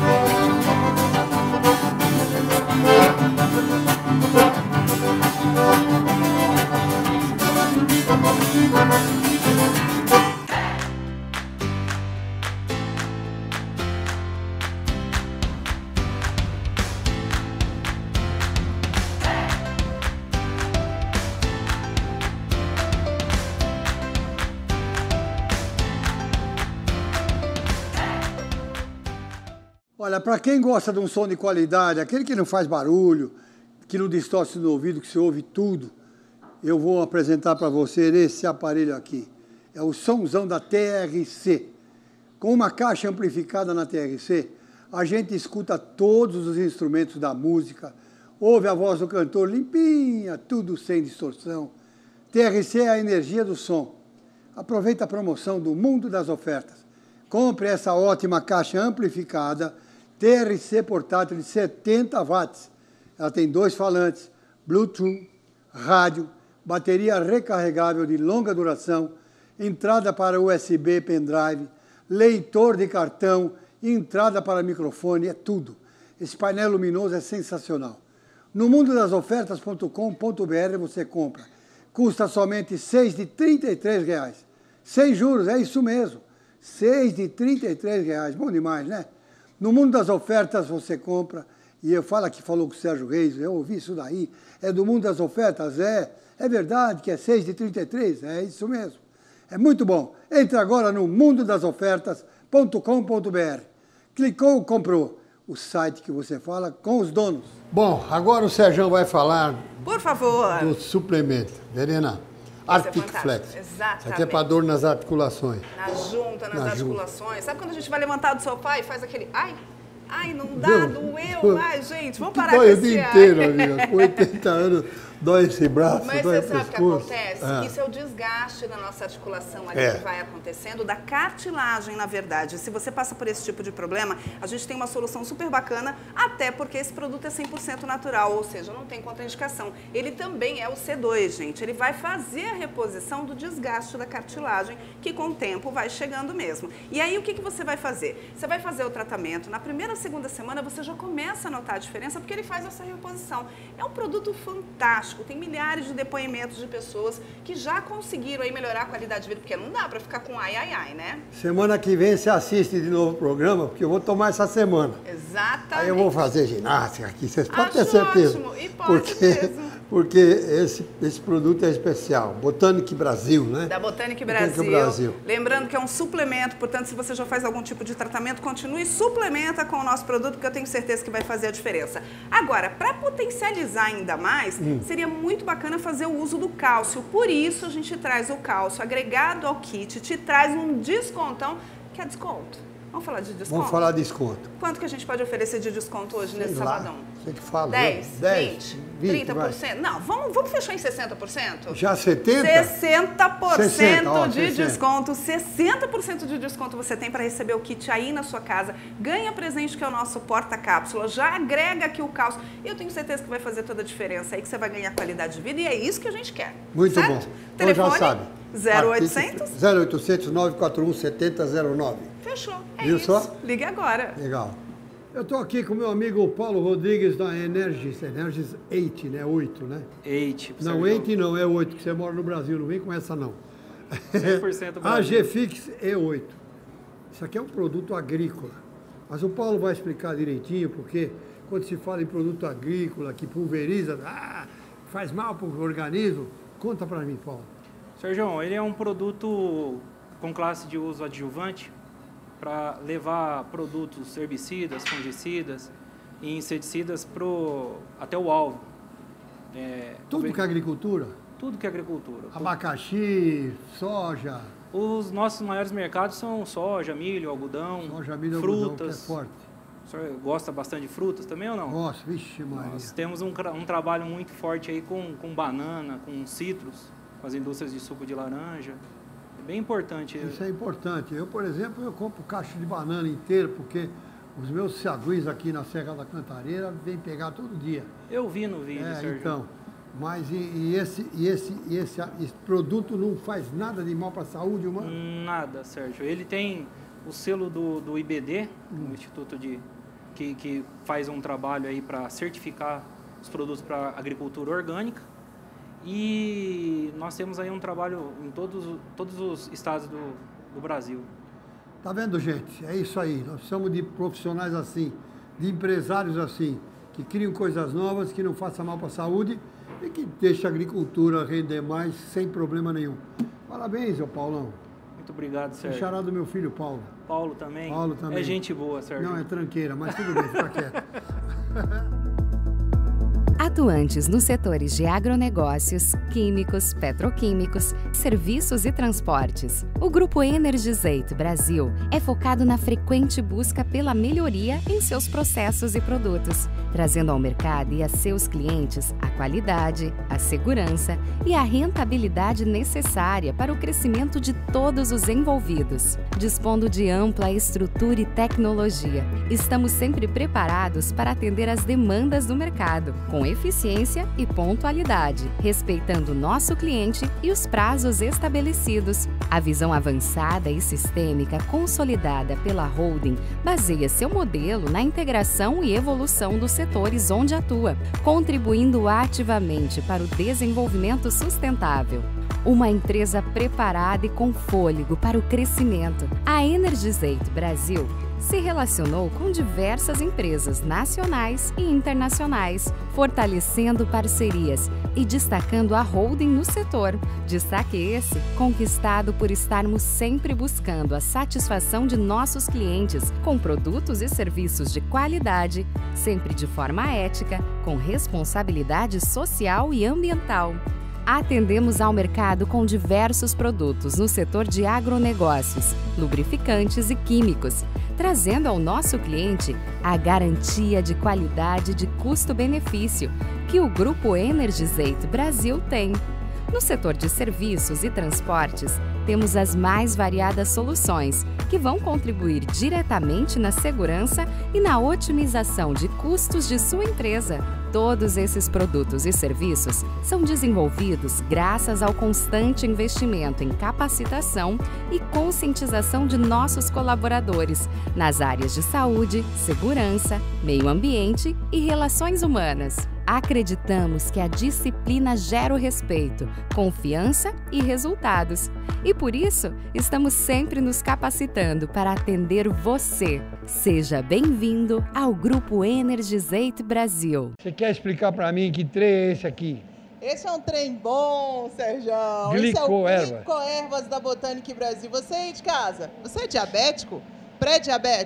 Speaker 1: Olha, para quem gosta de um som de qualidade, aquele que não faz barulho, que não distorce no ouvido, que você ouve tudo, eu vou apresentar para você esse aparelho aqui. É o somzão da T R C. Com uma caixa amplificada na T R C, a gente escuta todos os instrumentos da música, ouve a voz do cantor limpinha, tudo sem distorção. T R C é a energia do som. Aproveita a promoção do Mundo das Ofertas. Compre essa ótima caixa amplificada T R C portátil de setenta watts. Ela tem dois falantes, Bluetooth, rádio, bateria recarregável de longa duração, entrada para U S B pendrive, leitor de cartão, entrada para microfone, é tudo. Esse painel luminoso é sensacional. No mundo das ofertas ponto com ponto br você compra. Custa somente seis de trinta e três reais. Sem juros, é isso mesmo. seis de trinta e três reais. Bom demais, né? No mundo das ofertas você compra. E eu falo que falou com o Sérgio Reis, eu ouvi isso daí. É do mundo das ofertas? É. É verdade que é seis de trinta e três? É isso mesmo. É muito bom. Entre agora no mundo das ofertas ponto com ponto br. Clicou, comprou. O site que você fala com os donos. Bom, agora o Sérgio vai falar...
Speaker 8: Por favor.
Speaker 1: Do suplemento. Verena, Arctic
Speaker 8: é
Speaker 1: Flex.
Speaker 8: Exatamente.
Speaker 1: Isso aqui é para dor nas articulações.
Speaker 8: Na junta, nas
Speaker 1: Na
Speaker 8: articulações. Junta. Sabe quando a gente vai levantar do sofá e faz aquele... Ai, ai, não dá,
Speaker 1: Deu.
Speaker 8: doeu. Ai, gente, vamos parar
Speaker 1: dói
Speaker 8: com
Speaker 1: o
Speaker 8: esse
Speaker 1: dia
Speaker 8: ai.
Speaker 1: inteiro, amiga. Com oitenta anos, dói esse braço,
Speaker 8: Mas
Speaker 1: dói
Speaker 8: você
Speaker 1: o
Speaker 8: sabe o que
Speaker 1: pescoço.
Speaker 8: acontece?
Speaker 1: Ah.
Speaker 8: Isso é o desgaste da nossa articulação ali
Speaker 1: É.
Speaker 8: que vai acontecendo, da cartilagem, na verdade. Se você passa por esse tipo de problema, a gente tem uma solução super bacana, até porque esse produto é cem por cento natural, ou seja, não tem contraindicação. Ele também é o C dois, gente. Ele vai fazer a reposição do desgaste da cartilagem, que com o tempo vai chegando mesmo. E aí, o que, que você vai fazer? Você vai fazer o tratamento. Na primeira, segunda semana, você já começa a notar a diferença, porque ele faz essa reposição. É um produto fantástico. Tem milhares de depoimentos de pessoas que já conseguiram aí melhorar a qualidade de vida, porque não dá para ficar com ai, ai, ai, né?
Speaker 1: Semana que vem você assiste de novo o programa, porque eu vou tomar essa semana.
Speaker 8: Exatamente.
Speaker 1: Aí eu vou fazer ginástica aqui, vocês podem
Speaker 8: Acho
Speaker 1: ter certeza.
Speaker 8: ótimo, e pode
Speaker 1: porque,
Speaker 8: mesmo.
Speaker 1: Porque esse, esse produto é especial. Botanic Brasil, né?
Speaker 8: Da Botanic
Speaker 1: Botanic
Speaker 8: Brasil.
Speaker 1: Brasil.
Speaker 8: Lembrando que é um suplemento, portanto, se você já faz algum tipo de tratamento, continue, suplementa com o nosso produto, que eu tenho certeza que vai fazer a diferença. Agora, para potencializar ainda mais, hum. seria muito bacana fazer o uso do cálcio. Por isso, a gente traz o cálcio agregado ao kit, te traz um descontão, que é desconto. Vamos falar de desconto?
Speaker 1: Vamos falar de desconto.
Speaker 8: Quanto que a gente pode oferecer de desconto hoje
Speaker 1: Sei
Speaker 8: nesse
Speaker 1: lá,
Speaker 8: sabadão?
Speaker 1: Você que fala.
Speaker 8: dez,
Speaker 1: dez,
Speaker 8: vinte,
Speaker 1: vinte,
Speaker 8: trinta por cento? Não, vamos, vamos fechar em sessenta por cento?
Speaker 1: Já setenta?
Speaker 8: sessenta por cento
Speaker 1: sessenta, ó,
Speaker 8: de
Speaker 1: sessenta.
Speaker 8: desconto. sessenta por cento de desconto você tem para receber o kit aí na sua casa. Ganha presente que é o nosso porta-cápsula. Já agrega aqui o caos. Eu tenho certeza que vai fazer toda a diferença aí, que você vai ganhar qualidade de vida e é isso que a gente quer.
Speaker 1: Muito
Speaker 8: certo?
Speaker 1: bom.
Speaker 8: Telefone
Speaker 1: Então já sabe.
Speaker 8: zero oitocentos?
Speaker 1: zero oitocentos, nove quatro um, sete zero zero nove.
Speaker 8: Fechou. É
Speaker 1: Viu
Speaker 8: isso.
Speaker 1: só?
Speaker 8: Ligue agora.
Speaker 1: Legal. Eu estou aqui com o meu amigo Paulo Rodrigues da Energis, Energis oito, né? oito, né?
Speaker 9: oito.
Speaker 1: Não, oito não, é oito, que você mora no Brasil, não vem com essa não.
Speaker 9: cem por cento Brasil.
Speaker 1: A G-Fix E oito. Isso aqui é um produto agrícola. Mas o Paulo vai explicar direitinho, porque quando se fala em produto agrícola, que pulveriza, ah, faz mal para o organismo, conta para mim, Paulo.
Speaker 9: Sérgio, ele é um produto com classe de uso adjuvante para levar produtos herbicidas, fungicidas e inseticidas pro, até o alvo. É,
Speaker 1: Tudo que é agricultura?
Speaker 9: Tudo que é agricultura.
Speaker 1: Abacaxi, soja.
Speaker 9: Os nossos maiores mercados são soja, milho, algodão,
Speaker 1: Soja, milho,
Speaker 9: frutas.
Speaker 1: algodão, que é forte.
Speaker 9: O senhor gosta bastante de frutas também ou não?
Speaker 1: Nossa, vixe Maria.
Speaker 9: Nós temos um, um trabalho muito forte aí com, com banana, com citros, com as indústrias de suco de laranja. É bem importante.
Speaker 1: Isso é importante. Eu, por exemplo, eu compro caixa de banana inteira, porque os meus saguis aqui na Serra da Cantareira vêm pegar todo dia.
Speaker 9: Eu vi no vídeo,
Speaker 1: É,
Speaker 9: Sérgio.
Speaker 1: então, mas e, e esse, e esse, e esse, esse produto não faz nada de mal para a saúde humana?
Speaker 9: Nada, Sérgio. Ele tem o selo do, do I B D,
Speaker 1: Hum.
Speaker 9: o Instituto de, que, que faz um trabalho aí para certificar os produtos para agricultura orgânica. E nós temos aí um trabalho em todos, todos os estados do, do Brasil.
Speaker 1: Tá vendo, gente? É isso aí. Nós precisamos de profissionais assim, de empresários assim, que criam coisas novas, que não façam mal para a saúde e que deixem a agricultura render mais sem problema nenhum. Parabéns, ô Paulão.
Speaker 9: Muito obrigado, Sérgio.
Speaker 1: Xará do meu filho, Paulo.
Speaker 9: Paulo também.
Speaker 1: Paulo também.
Speaker 9: É gente boa, Sérgio.
Speaker 1: Não, é tranqueira, mas tudo bem, fica quieto.
Speaker 10: Atuantes nos setores de agronegócios, químicos, petroquímicos, serviços e transportes. O Grupo Energizate Brasil é focado na frequente busca pela melhoria em seus processos e produtos, trazendo ao mercado e a seus clientes a qualidade, a segurança e a rentabilidade necessária para o crescimento de todos os envolvidos. Dispondo de ampla estrutura e tecnologia, estamos sempre preparados para atender às demandas do mercado, com eficiência e pontualidade, respeitando o nosso cliente e os prazos estabelecidos. A visão avançada e sistêmica consolidada pela holding baseia seu modelo na integração e evolução dos setores onde atua, contribuindo ativamente para o desenvolvimento sustentável. Uma empresa preparada e com fôlego para o crescimento. A Energizate Brasil se relacionou com diversas empresas nacionais e internacionais, fortalecendo parcerias e destacando a holding no setor. Destaque esse conquistado por estarmos sempre buscando a satisfação de nossos clientes com produtos e serviços de qualidade, sempre de forma ética, com responsabilidade social e ambiental. Atendemos ao mercado com diversos produtos no setor de agronegócios, lubrificantes e químicos, trazendo ao nosso cliente a garantia de qualidade de custo-benefício que o Grupo Energizate Brasil tem. No setor de serviços e transportes, temos as mais variadas soluções que vão contribuir diretamente na segurança e na otimização de custos de sua empresa. Todos esses produtos e serviços são desenvolvidos graças ao constante investimento em capacitação e conscientização de nossos colaboradores nas áreas de saúde, segurança, meio ambiente e relações humanas. Acreditamos que a disciplina gera o respeito, confiança e resultados. E por isso, estamos sempre nos capacitando para atender você. Seja bem-vindo ao Grupo Energizate Brasil.
Speaker 1: Você quer explicar para mim que trem é esse aqui?
Speaker 11: Esse é um trem bom, Sérgio.
Speaker 1: Glicoerva.
Speaker 11: Esse é o Glicoervas da Botânica Brasil. Você aí de casa, você é diabético? Pré-diabético?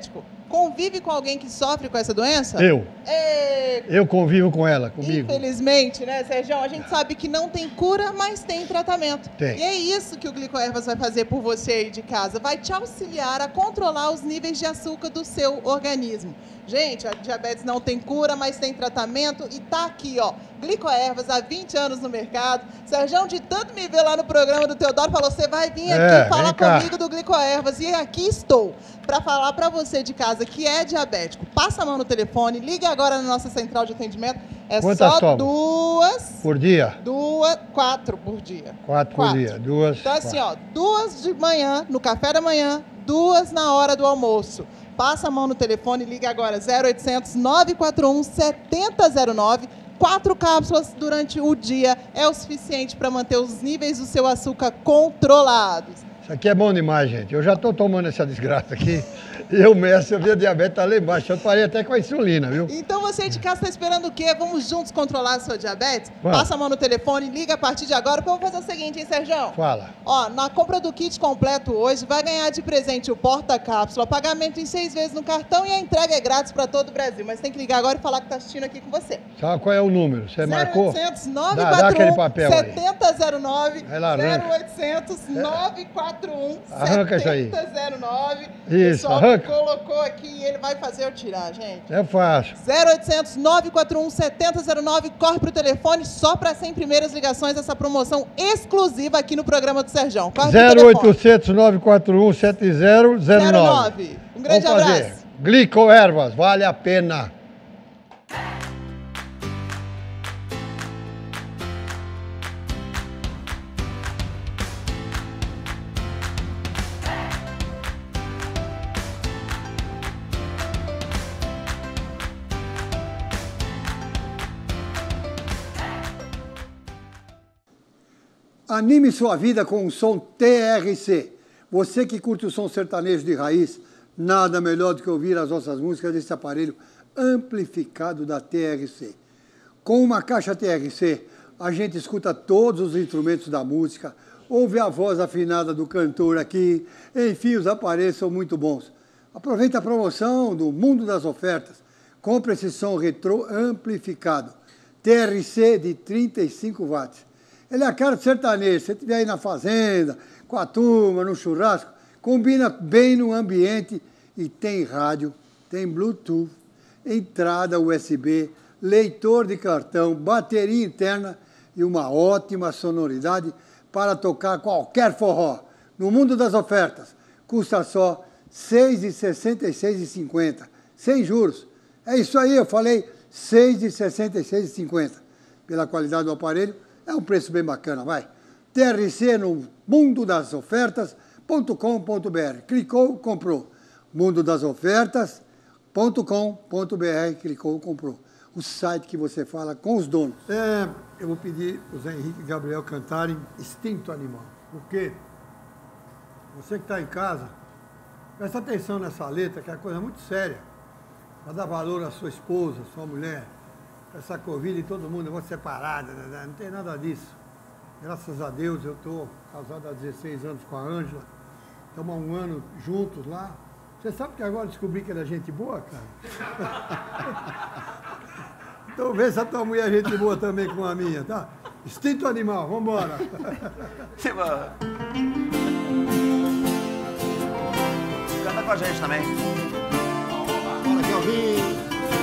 Speaker 11: convive com alguém que sofre com essa doença?
Speaker 1: Eu.
Speaker 11: É...
Speaker 1: Eu convivo com ela, comigo.
Speaker 11: Infelizmente, né, Sérgio? A gente sabe que não tem cura, mas tem tratamento.
Speaker 1: Tem.
Speaker 11: E é isso que o Glicoervas vai fazer por você aí de casa. Vai te auxiliar a controlar os níveis de açúcar do seu organismo. Gente, a diabetes não tem cura, mas tem tratamento. E tá aqui, ó, Glicoervas há vinte anos no mercado. Sérgio, de tanto me ver lá no programa do Teodoro, falou, você vai vir aqui
Speaker 1: É,
Speaker 11: falar
Speaker 1: vem cá.
Speaker 11: comigo do Glicoervas. E aqui estou, para falar para você de casa que é diabético. Passa a mão no telefone, ligue agora na nossa central de atendimento. É
Speaker 1: Quantas
Speaker 11: só
Speaker 1: toma?
Speaker 11: duas...
Speaker 1: Por dia?
Speaker 11: Duas, quatro por dia.
Speaker 1: Quatro por dia. Duas.
Speaker 11: Então, assim,
Speaker 1: quatro.
Speaker 11: ó, duas de manhã, no café da manhã, duas na hora do almoço. Passa a mão no telefone, liga agora, zero oitocentos, nove quatro um, sete zero zero nove. Quatro cápsulas durante o dia é o suficiente para manter os níveis do seu açúcar controlados.
Speaker 1: Isso aqui é bom demais, gente. Eu já estou tomando essa desgraça aqui. Eu, mestre, eu vi a diabetes tá lá embaixo. Eu parei até com a insulina, viu?
Speaker 11: Então você de casa está esperando o quê? Vamos juntos controlar a sua diabetes?
Speaker 1: Vamos.
Speaker 11: Passa a mão no telefone, liga a partir de agora. Porque eu vou fazer o seguinte, hein, Sérgio?
Speaker 1: Fala.
Speaker 11: Ó, na compra do kit completo hoje, vai ganhar de presente o porta-cápsula, pagamento em seis vezes no cartão e a entrega é grátis para todo o Brasil. Mas tem que ligar agora e falar que está assistindo aqui com você.
Speaker 1: Sabe qual é o número? Você marcou?
Speaker 11: zero oitocentos, nove
Speaker 1: Dá- dá
Speaker 11: quatro
Speaker 1: aquele
Speaker 11: um,
Speaker 1: papel aí.
Speaker 11: sete zero zero nove.
Speaker 1: Vai lá, arranca.
Speaker 11: zero oitocentos, nove quatro um,
Speaker 1: Arranca isso aí.
Speaker 11: sete zero zero nove.
Speaker 1: Isso,
Speaker 11: O pessoal
Speaker 1: arranca.
Speaker 11: colocou aqui e ele vai fazer eu tirar, gente.
Speaker 1: É fácil.
Speaker 11: zero oitocentos, nove quatro um, sete zero zero nove, corre pro telefone só para cem primeiras ligações dessa promoção exclusiva aqui no programa do Serjão. Corre pro
Speaker 1: zero
Speaker 11: telefone.
Speaker 1: oitocentos, nove quatro um, sete zero zero nove.
Speaker 11: Um grande
Speaker 1: Vamos fazer.
Speaker 11: abraço.
Speaker 1: Glicoervas, vale a pena. Anime sua vida com o som T R C. Você que curte o som sertanejo de raiz, nada melhor do que ouvir as nossas músicas desse aparelho amplificado da T R C. Com uma caixa T R C, a gente escuta todos os instrumentos da música, ouve a voz afinada do cantor aqui, enfim, os aparelhos são muito bons. Aproveita a promoção do Mundo das Ofertas. Compre esse som retrô amplificado, T R C de trinta e cinco watts. Ele é a cara do sertanejo. Se você estiver aí na fazenda, com a turma, no churrasco, combina bem no ambiente e tem rádio, tem Bluetooth, entrada U S B, leitor de cartão, bateria interna e uma ótima sonoridade para tocar qualquer forró. No Mundo das Ofertas, custa só seis reais e sessenta e seis centavos, sem juros. É isso aí, eu falei seis reais e sessenta e seis centavos. Pela qualidade do aparelho, é um preço bem bacana, vai. T R C no mundo das ofertas ponto com ponto br. Clicou, comprou. mundo das ofertas ponto com ponto br. Clicou, comprou. O site que você fala com os donos. É, eu vou pedir para o Zé Henrique e Gabriel cantarem Instinto Animal. Porque você que está em casa, presta atenção nessa letra, que é uma coisa muito séria. Para dar valor à sua esposa, à sua mulher. Essa Covid e todo mundo, eu vou separada, não tem nada disso. Graças a Deus eu estou casado há dezesseis anos com a Ângela, estamos há um ano juntos lá. Você sabe que agora descobri que ele é gente boa, cara? Então vê se a tua mulher é gente boa também como a minha, tá? Instinto Animal, vamos embora.
Speaker 2: Canta com a gente também.
Speaker 4: Bora que eu vim.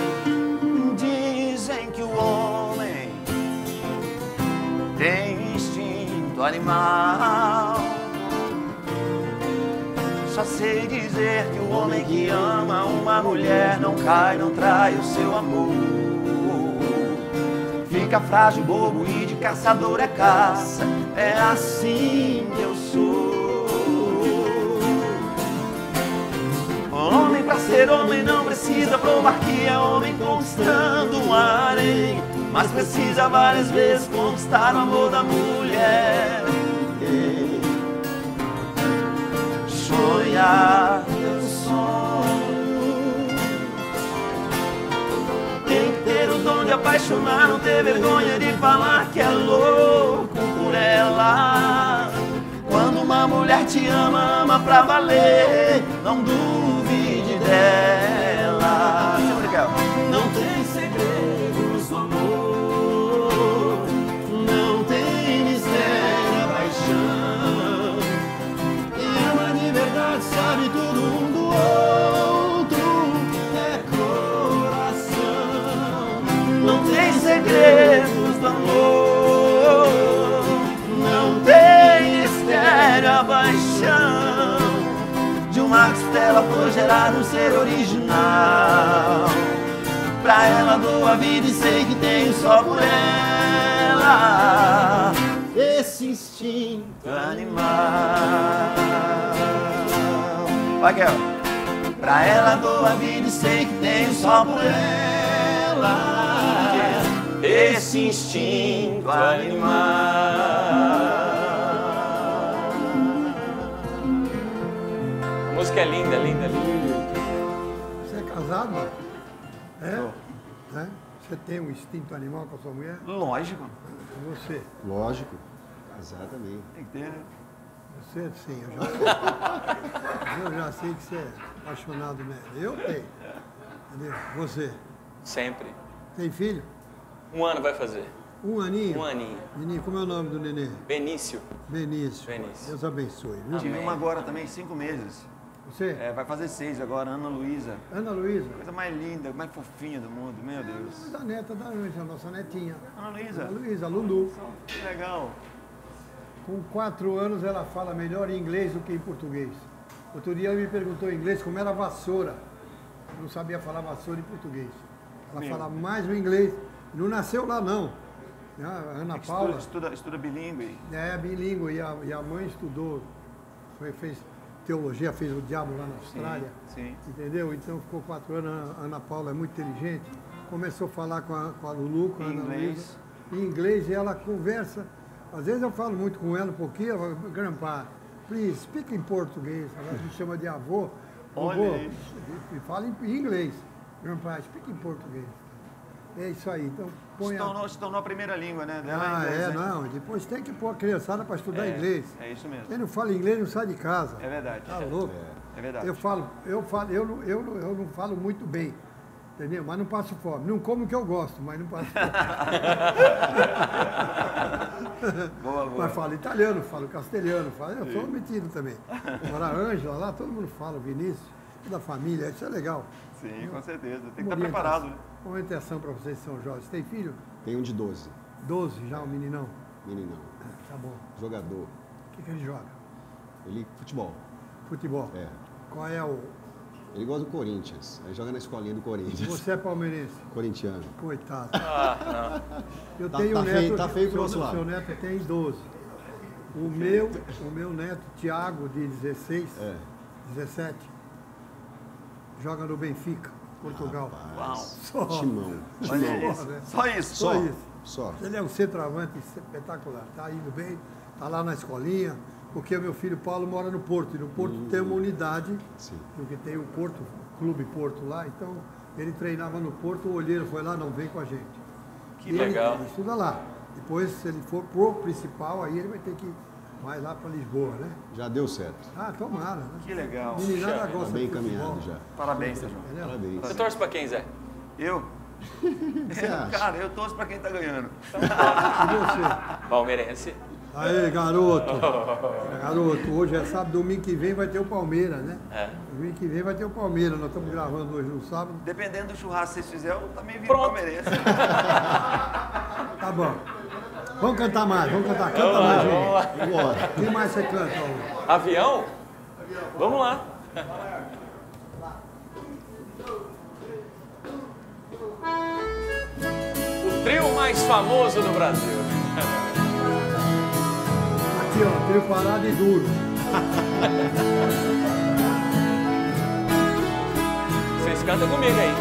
Speaker 2: Dizem que o homem tem instinto animal. Só sei dizer que o homem que ama uma mulher não cai, não trai o seu amor. Fica frágil, bobo e de caçador é caça. É assim que eu sou. Homem pra ser homem não precisa provar que é homem conquistando um harém, mas precisa várias vezes conquistar o amor da mulher. Sonhar teus sonhos, tem que ter o dom de apaixonar, não ter vergonha de falar que é louco por ela. Quando uma mulher te ama, ama pra valer, não duvide dela. dela foi gerado um ser original. Pra ela dou a vida e sei que tenho só por ela esse instinto animal. Vai, Kel. Pra ela dou a vida e sei que tenho só por ela esse instinto animal.
Speaker 3: A música é linda, linda, linda.
Speaker 1: Você é casado? É? É? Você tem um instinto animal com a sua mulher?
Speaker 2: Lógico.
Speaker 1: E você?
Speaker 4: Lógico. Casar também.
Speaker 2: Tem que ter, né?
Speaker 1: Você sim, eu já sei. Eu já sei que você é apaixonado mesmo. Eu tenho. Entendeu? Você?
Speaker 3: Sempre.
Speaker 1: Tem filho?
Speaker 3: Um ano vai fazer.
Speaker 1: Um aninho?
Speaker 3: Um aninho.
Speaker 1: Menino, como é o nome do nenê?
Speaker 3: Benício.
Speaker 1: Benício.
Speaker 3: Benício.
Speaker 1: Deus abençoe. Viu?
Speaker 2: Tive uma agora também, cinco meses.
Speaker 1: Você?
Speaker 2: É, vai fazer seis agora, Ana Luísa.
Speaker 1: Ana Luísa?
Speaker 2: Coisa mais linda, mais fofinha do mundo, meu Deus.
Speaker 1: Da neta da Anja, nossa netinha.
Speaker 2: Ana Luísa.
Speaker 1: Ana Luísa, Lulu.
Speaker 2: Que legal.
Speaker 1: Com quatro anos ela fala melhor em inglês do que em português. Outro dia ela me perguntou em inglês como era vassoura. Eu não sabia falar vassoura em português. Ela
Speaker 2: Meu.
Speaker 1: fala mais o inglês. Não nasceu lá não. A Ana Paula.
Speaker 2: Estuda, estuda, estuda bilíngue.
Speaker 1: É, bilíngue. E a, e a mãe estudou, foi, fez teologia, fez o diabo lá na Austrália.
Speaker 2: Sim, sim.
Speaker 1: Entendeu? Então ficou quatro anos. A Ana Paula é muito inteligente. Começou a falar com a, com a Lulu, com a
Speaker 2: Em
Speaker 1: Ana
Speaker 2: inglês.
Speaker 1: Luísa. Em inglês e ela conversa. Às vezes eu falo muito com ela um pouquinho, ela fala, Grandpa, please, speak em português. Ela me chama de avô.
Speaker 2: Olha
Speaker 1: Avô,
Speaker 2: aí.
Speaker 1: e fala em inglês. Grandpa, speak em português. É isso aí. Então põe
Speaker 2: Se
Speaker 1: a...
Speaker 2: tornou, se tornou a primeira língua, né? Dela
Speaker 1: Ah,
Speaker 2: inglês,
Speaker 1: é,
Speaker 2: né?
Speaker 1: não. Depois tem que pôr a criançada para estudar
Speaker 2: É,
Speaker 1: inglês.
Speaker 2: é isso mesmo.
Speaker 1: Quem não fala inglês não sai de casa.
Speaker 2: É verdade.
Speaker 1: Tá louco?
Speaker 2: É, é verdade.
Speaker 1: Eu falo, eu falo, eu, não- eu, não- eu não falo muito bem. Entendeu? Mas não passo fome. Não como o que eu gosto, mas não passo fome.
Speaker 2: Boa, boa.
Speaker 1: Mas falo italiano, falo castelhano, falo, eu sou metido também. Agora a Ângela lá, todo mundo fala, o Vinícius, toda a família, isso é legal.
Speaker 2: Sim, com certeza. Tem que
Speaker 1: Uma
Speaker 2: estar preparado, né?
Speaker 1: orientação- Uma orientação para vocês, São Jorge. Você tem filho?
Speaker 4: Tem um de doze.
Speaker 1: doze já, um meninão?
Speaker 4: Meninão.
Speaker 1: Tá bom.
Speaker 4: Jogador.
Speaker 1: O que, que ele joga?
Speaker 4: Ele, futebol.
Speaker 1: Futebol.
Speaker 4: É.
Speaker 1: Qual é o...
Speaker 4: Ele gosta do Corinthians. Ele joga na escolinha do Corinthians.
Speaker 1: Você é palmeirense?
Speaker 4: Corintiano.
Speaker 1: Coitado.
Speaker 3: Ah,
Speaker 1: Eu
Speaker 4: Tá-
Speaker 1: tenho
Speaker 4: tá
Speaker 1: um neto,
Speaker 4: feio- tá feio pro
Speaker 1: seu,
Speaker 4: nosso lado.
Speaker 1: seu neto tem doze. O meu, o meu neto, Tiago, de dezesseis,
Speaker 4: É.
Speaker 1: dezessete, joga no Benfica, Portugal.
Speaker 2: Uau.
Speaker 1: Só.
Speaker 4: Timão.
Speaker 2: Olha
Speaker 1: Timão,
Speaker 2: isso.
Speaker 1: né?
Speaker 2: Só isso.
Speaker 1: Só isso.
Speaker 4: Só.
Speaker 1: Ele é um centroavante espetacular. Está indo bem, está lá na escolinha, porque o meu filho Paulo mora no Porto. E no Porto tem uma unidade,
Speaker 4: Sim.
Speaker 1: porque tem o Porto, Clube Porto lá. Então, ele treinava no Porto, o Olheiro foi lá, não vem com a gente.
Speaker 3: Que
Speaker 1: E ele-
Speaker 3: legal.
Speaker 1: Ele estuda lá. Depois, se ele for pro principal, aí ele vai ter que ir mais lá para Lisboa, né?
Speaker 4: Já deu certo.
Speaker 1: Ah, tomara, né?
Speaker 2: Que legal.
Speaker 1: Meninada
Speaker 3: Puxa,
Speaker 1: gosta
Speaker 4: Tá bem
Speaker 1: de futebol.
Speaker 4: encaminhado já.
Speaker 2: Parabéns, Sérgio.
Speaker 1: Entendeu?
Speaker 4: Parabéns.
Speaker 3: Você torce pra quem, Zé?
Speaker 2: Eu?
Speaker 4: Você acha?
Speaker 2: Cara, eu torço pra quem tá ganhando.
Speaker 1: E você?
Speaker 3: Palmeirense.
Speaker 1: Aê, garoto! Garoto, hoje é sábado, domingo que vem vai ter o Palmeiras, né?
Speaker 3: É.
Speaker 1: Domingo que vem vai ter o Palmeiras. Nós estamos gravando hoje no sábado.
Speaker 2: Dependendo do churrasco que vocês fizerem, eu também viro
Speaker 3: Pronto.
Speaker 2: palmeirense.
Speaker 1: Tá bom. Vamos cantar mais, vamos cantar. Canta
Speaker 3: Vamos lá,
Speaker 1: mais,
Speaker 3: vamos lá.
Speaker 1: gente. Bora. Quem mais você canta? Ó?
Speaker 3: Avião? Vamos lá. O trio mais famoso do Brasil.
Speaker 1: Aqui, ó, trio parado e duro.
Speaker 3: Vocês cantam comigo aí.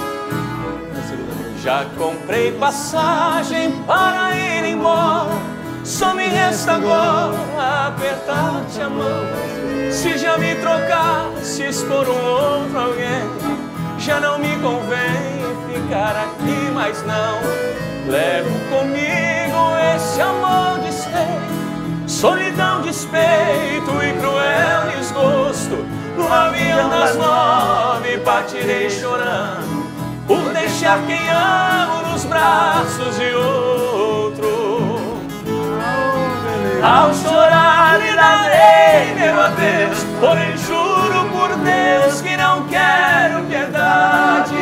Speaker 3: Já comprei passagem para ir embora. Só me resta agora apertar-te a mão. Se já me trocasses por um outro alguém, já não me convém ficar aqui mais não. Levo comigo esse amor desfeito, solidão, despeito e cruel desgosto. No avião das nove partirei chorando, por deixar quem amo nos braços de outro. Ao chorar lhe darei meu adeus, porém juro por Deus que não quero piedade.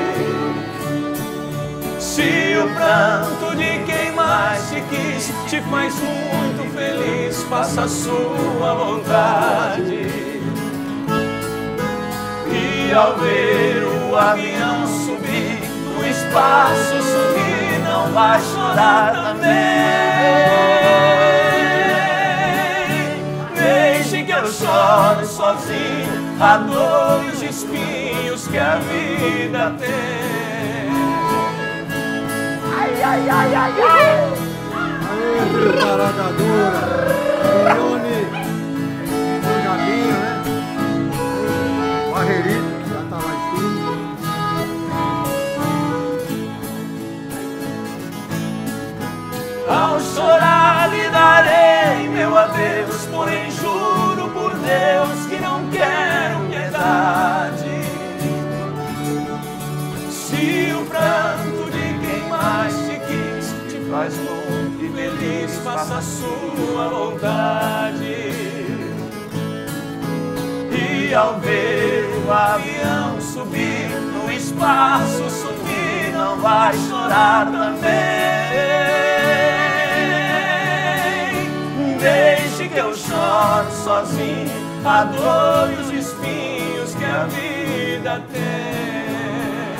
Speaker 3: Se o pranto de quem mais te quis te faz muito feliz, faça a sua vontade.
Speaker 2: ao ver o avião subir, no espaço sumir, não vai chorar também. Deixe que eu chore sozinho a dor e os espinhos que a vida tem. Ai, ai, ai, ai, ai.
Speaker 1: Aê, parada dura. Leone, o Gabinho, né? O Arrerito, que já tá lá em cima.
Speaker 2: Ao chorar lhe darei meu adeus, porém juro por Deus que não quero piedade. Se o pranto de quem mais te quis te faz louco e feliz, faça a sua vontade. E ao ver o avião subir, no espaço sumir, não vai chorar também. Deixe que eu chore sozinho a dor e os espinhos que a vida tem.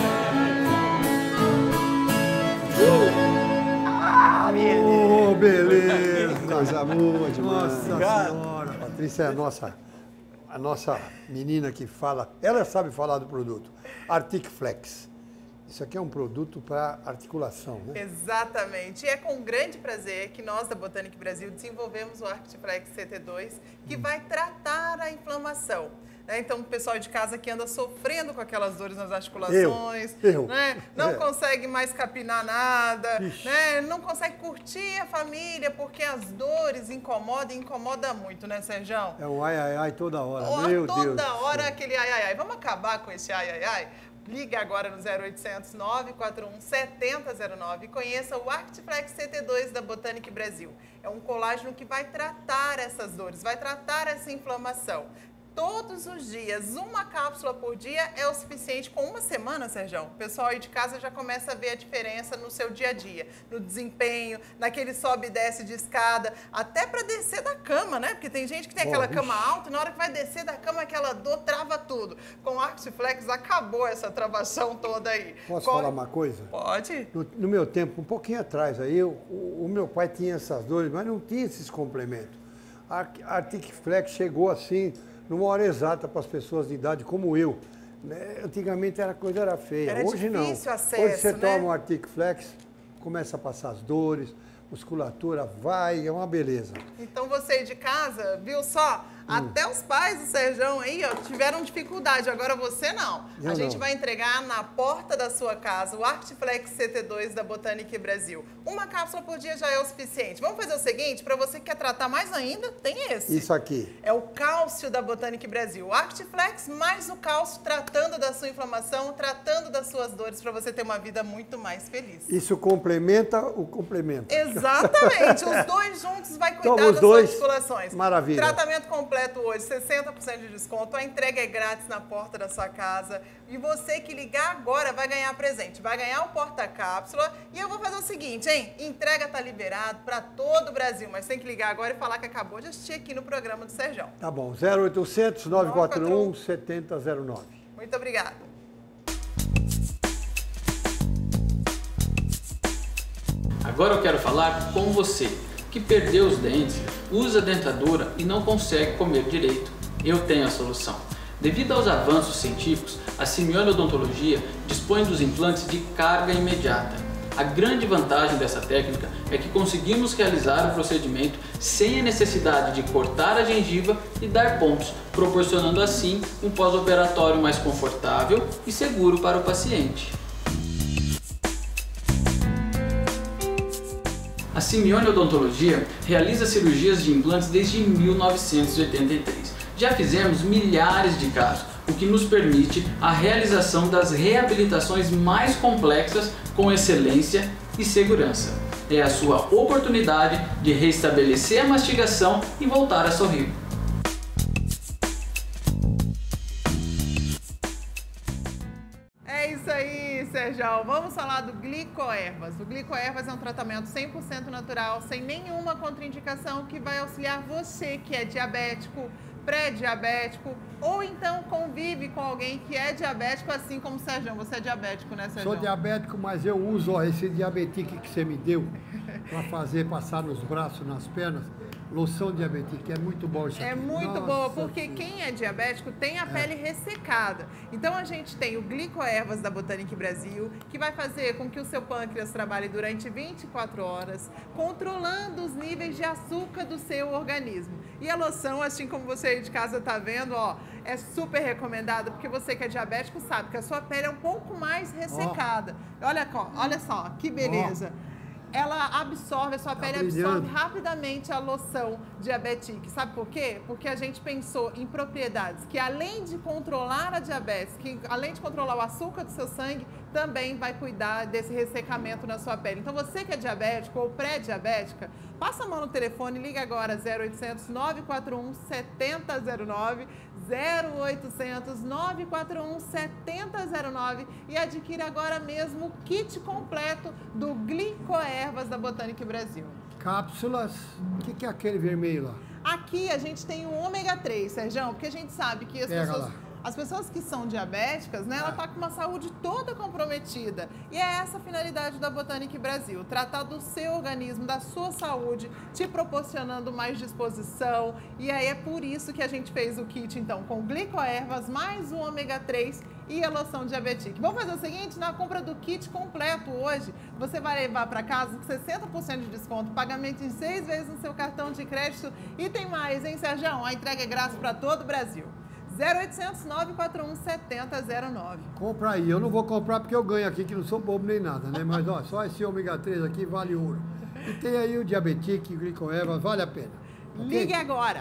Speaker 1: Ah, oh, beleza!
Speaker 7: Coisa boa demais.
Speaker 1: Nossa Senhora, a Patrícia é a nossa, a nossa menina que fala, ela sabe falar do produto. Artic Flex. Isso aqui é um produto para articulação, né?
Speaker 11: Exatamente. E é com grande prazer que nós da Botanic Brasil desenvolvemos o ArctiFlex C T dois, que hum. vai tratar a inflamação. Né? Então, o pessoal de casa que anda sofrendo com aquelas dores nas articulações,
Speaker 1: eu, eu.
Speaker 11: Né? não
Speaker 1: é.
Speaker 11: consegue mais capinar nada, né? Não consegue curtir a família, porque as dores incomodam e incomoda muito, né, Serjão?
Speaker 1: É um ai, ai, ai toda hora,
Speaker 11: oh,
Speaker 1: meu
Speaker 11: toda
Speaker 1: Deus.
Speaker 11: Toda hora aquele ai, ai, ai. Vamos acabar com esse ai, ai, ai? Ligue agora no zero oitocentos, nove quatro um, sete zero zero nove e conheça o ArctiFlex C T dois da Botanic Brasil. É um colágeno que vai tratar essas dores, vai tratar essa inflamação. Todos os dias, uma cápsula por dia é o suficiente. Com uma semana, Serjão, o pessoal aí de casa já começa a ver a diferença no seu dia a dia, no desempenho, naquele sobe e desce de escada, até para descer da cama, né? Porque tem gente que tem aquela oh, cama alta, na hora que vai descer da cama, aquela dor trava tudo. Com o ArctiFlex acabou essa travação toda aí.
Speaker 1: Posso
Speaker 11: Qual...
Speaker 1: falar uma coisa?
Speaker 11: Pode.
Speaker 1: No, no meu tempo, um pouquinho atrás, aí, eu, o, o meu pai tinha essas dores, mas não tinha esses complementos. A ArctiFlex chegou assim, numa hora exata para as pessoas de idade como eu. Né? Antigamente era coisa era feia,
Speaker 11: era
Speaker 1: hoje não.
Speaker 11: Acesso,
Speaker 1: hoje você
Speaker 11: né?
Speaker 1: toma um ArctiFlex, começa a passar as dores, musculatura vai, é uma beleza.
Speaker 11: Então você aí de casa, viu só? Hum. Até os pais do Serjão aí, ó, tiveram dificuldade, agora você não.
Speaker 1: Eu
Speaker 11: a gente
Speaker 1: não.
Speaker 11: vai entregar na porta da sua casa o ArctiFlex C T dois da Botanic Brasil. Uma cápsula por dia já é o suficiente. Vamos fazer o seguinte, para você que quer tratar mais ainda, tem esse.
Speaker 1: Isso aqui.
Speaker 11: É o cálcio da Botanic Brasil. O ArctiFlex mais o cálcio tratando da sua inflamação, tratando das suas dores, para você ter uma vida muito mais feliz.
Speaker 1: Isso complementa o complemento.
Speaker 11: Exatamente. Os dois juntos vai cuidar
Speaker 1: Toma os
Speaker 11: das
Speaker 1: dois.
Speaker 11: suas articulações.
Speaker 1: Maravilha.
Speaker 11: Tratamento completo hoje, sessenta por cento de desconto, a entrega é grátis na porta da sua casa e você que ligar agora vai ganhar presente, vai ganhar o porta-cápsula e eu vou fazer o seguinte, hein? Entrega tá liberado para todo o Brasil, mas tem que ligar agora e falar que acabou de assistir aqui no programa do Serjão.
Speaker 1: Tá bom, zero oitocentos, nove quatro um, sete zero zero nove.
Speaker 11: Muito obrigada.
Speaker 12: Agora eu quero falar com você que perdeu os dentes, usa dentadura e não consegue comer direito. Eu tenho a solução. Devido aos avanços científicos, a Simeone Odontologia dispõe dos implantes de carga imediata. A grande vantagem dessa técnica é que conseguimos realizar o procedimento sem a necessidade de cortar a gengiva e dar pontos, proporcionando assim um pós-operatório mais confortável e seguro para o paciente. A Simeone Odontologia realiza cirurgias de implantes desde mil novecentos e oitenta e três. Já fizemos milhares de casos, o que nos permite a realização das reabilitações mais complexas com excelência e segurança. É a sua oportunidade de restabelecer a mastigação e voltar a sorrir.
Speaker 11: É isso aí, Serjão. Vamos falar do Glicoervas. O Glicoervas é um tratamento cem por cento natural, sem nenhuma contraindicação, que vai auxiliar você que é diabético, pré-diabético, ou então convive com alguém que é diabético, assim como o Sérgio. Você é diabético, né, Sérgio?
Speaker 1: Sou diabético, mas eu uso ó, esse diabetique que você me deu para fazer passar nos braços, nas pernas. Loção diabetique, é muito bom isso aqui.
Speaker 11: É muito
Speaker 1: Nossa,
Speaker 11: boa, porque quem é diabético tem a pele ressecada. Então a gente tem o Glicoervas da Botânica Brasil, que vai fazer com que o seu pâncreas trabalhe durante vinte e quatro horas, controlando os níveis de açúcar do seu organismo. E a loção, assim como você aí de casa está vendo, ó, é super recomendada, porque você que é diabético sabe que a sua pele é um pouco mais ressecada. Oh. Olha, olha só, que beleza. Oh. Ela absorve, a sua pele absorve rapidamente a loção diabetique. Sabe por quê? Porque a gente pensou em propriedades que, além de controlar a diabetes, que além de controlar o açúcar do seu sangue, também vai cuidar desse ressecamento na sua pele. Então, você que é diabético ou pré-diabética, passa a mão no telefone, liga agora zero oitocentos, nove quatro um, sete zero zero nove, zero oitocentos, nove quatro um, sete zero nove e adquira agora mesmo o kit completo do Glicoervas da Botânica Brasil.
Speaker 1: Cápsulas, o que, que é aquele vermelho lá?
Speaker 11: Aqui a gente tem o ômega três, Sérgio, porque a gente sabe que as
Speaker 1: Pega
Speaker 11: pessoas...
Speaker 1: lá.
Speaker 11: As pessoas que são diabéticas, né, ela está com uma saúde toda comprometida. E é essa a finalidade da Botânica Brasil, tratar do seu organismo, da sua saúde, te proporcionando mais disposição. E aí é por isso que a gente fez o kit, então, com Glicoervas, mais o ômega três e a loção diabetique. Vamos fazer o seguinte, na compra do kit completo hoje, você vai levar para casa com sessenta por cento de desconto, pagamento em seis vezes no seu cartão de crédito. E tem mais, hein, Sérgio? A entrega é grátis para todo o Brasil. zero oitocentos, nove quatro um, sete zero zero nove.
Speaker 1: Compra aí. Eu não vou comprar porque eu ganho aqui, que não sou bobo nem nada, né? Mas, ó, só esse ômega três aqui vale ouro. E tem aí o diabetique, o Glicoervas, vale a pena. Okay?
Speaker 11: Ligue agora.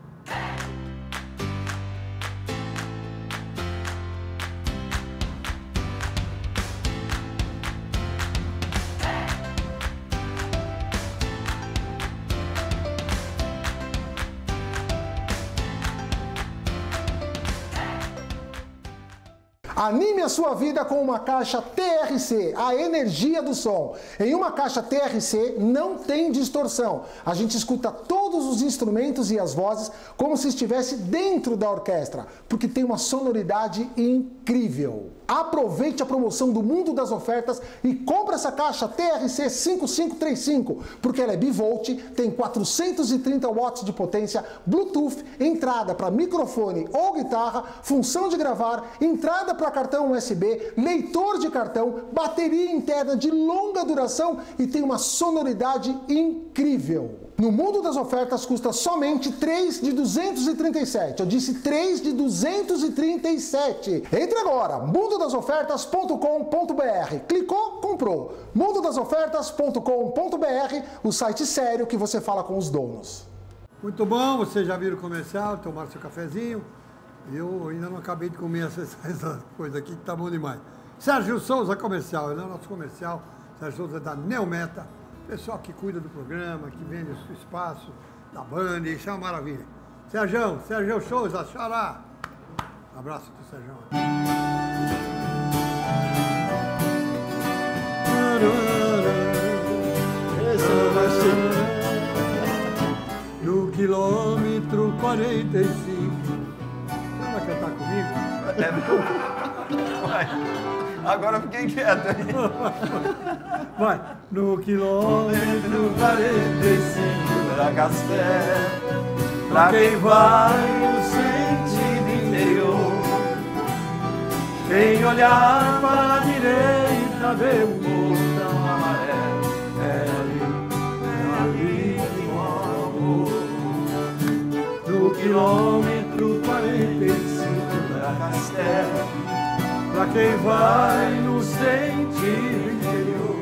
Speaker 7: Anime a sua vida com uma caixa T R C, a energia do som. Em uma caixa T R C não tem distorção. A gente escuta todos os instrumentos e as vozes como se estivesse dentro da orquestra, porque tem uma sonoridade incrível. Aproveite a promoção do Mundo das Ofertas e compre essa caixa T R C cinco cinco três cinco, porque ela é bivolt, tem quatrocentos e trinta watts de potência, Bluetooth, entrada para microfone ou guitarra, função de gravar, entrada para cartão U S B, leitor de cartão, bateria interna de longa duração e tem uma sonoridade incrível. No Mundo das Ofertas custa somente três de duzentos e trinta e sete. Eu disse três de duzentos e trinta e sete. Entre agora, mundo das ofertas ponto com ponto br. Clicou, comprou. mundo das ofertas ponto com ponto br, o site sério que você fala com os donos.
Speaker 1: Muito bom, vocês já viram o comercial, tomaram seu cafezinho. Eu ainda não acabei de comer essa, essa coisa aqui que tá bom demais. Sérgio Souza Comercial, ele é o nosso comercial. Sérgio Souza da Neometa. Pessoal que cuida do programa, que vende o espaço da Band, isso é uma maravilha. Sérgio, Sérgio Souza, xará. Um abraço do Sérgio. No quilômetro quarenta e cinco. Você vai cantar comigo?
Speaker 2: É, vai. Agora eu fiquei quieto aí.
Speaker 1: Vai. No quilômetro quarenta e cinco
Speaker 2: da Casté, pra quem vai no sentido interior,
Speaker 1: quem olhar para a direita vê um
Speaker 2: botão amarelo.
Speaker 1: É ali, é ali que mora o amor. No quilômetro quarenta e cinco
Speaker 2: da Casté,
Speaker 1: pra quem vai no sentido interior,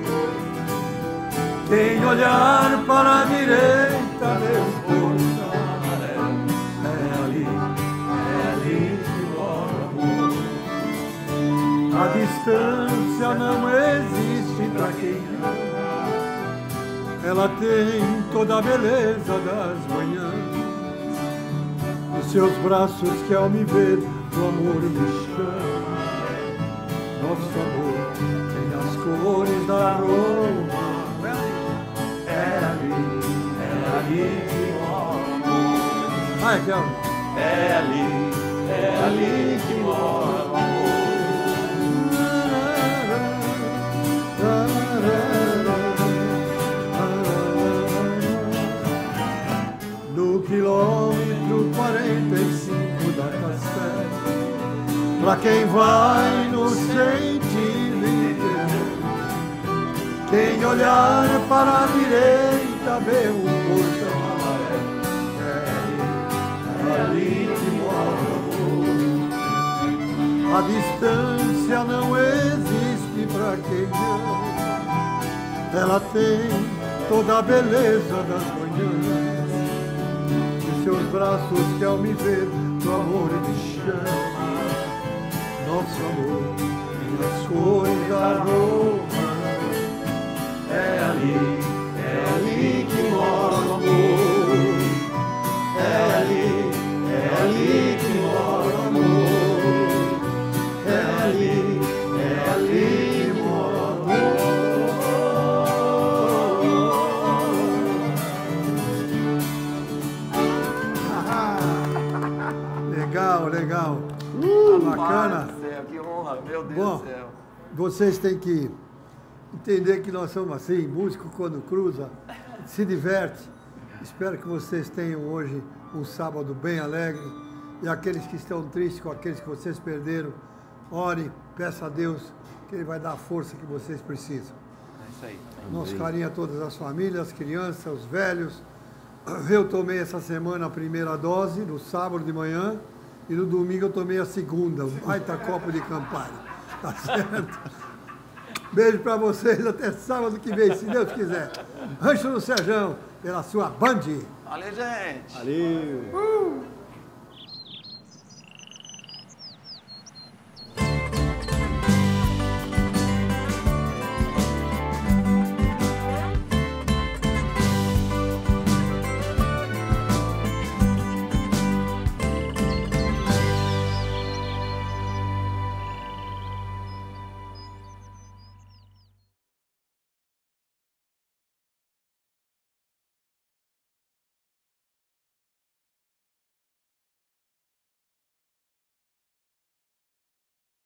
Speaker 1: quem olhar para a direita vê um botão amarelo. É ali, é ali que mora o amor. A distância não existe pra quem ama, ela tem toda a beleza das manhãs. Os seus braços que ao me ver o amor me chama. Nosso amor tem as cores da Roma. É ali, é ali que mora o amor. Vai, Kelvin.
Speaker 2: É É ali, é ali que mora o amor.
Speaker 1: No quilômetro quarenta e cinco da Castelo, pra quem vai no sentido interior, quem olhar para a direita vê um portão amarelo. É ali que mora o amor. A distância não existe pra quem ama, ela tem toda a beleza das manhãs. Seus braços que ao me ver do amor me chama. Nosso amor, minhas coisas roupas.
Speaker 2: É ali, é ali que mora o amor. É ali, é ali que mora o amor. É ali, é ali que mora o
Speaker 1: Legal, legal.
Speaker 2: Uh,
Speaker 1: Tá bacana.
Speaker 2: Pai do céu, que honra, meu Deus
Speaker 1: Bom,
Speaker 2: do céu.
Speaker 1: vocês têm que entender que nós somos assim, músico quando cruza, se diverte. Espero que vocês tenham hoje um sábado bem alegre. E aqueles que estão tristes com aqueles que vocês perderam, ore, peça a Deus que Ele vai dar a força que vocês precisam.
Speaker 2: É isso aí.
Speaker 1: Nosso carinho a todas as famílias, as crianças, os velhos. Eu tomei essa semana a primeira dose, no sábado de manhã, e no domingo eu tomei a segunda, um baita copo de Campari. Tá certo? Beijo pra vocês, até sábado que vem, se Deus quiser. Rancho do Serjão, pela sua Band.
Speaker 2: Valeu, gente.
Speaker 1: Valeu. Uh!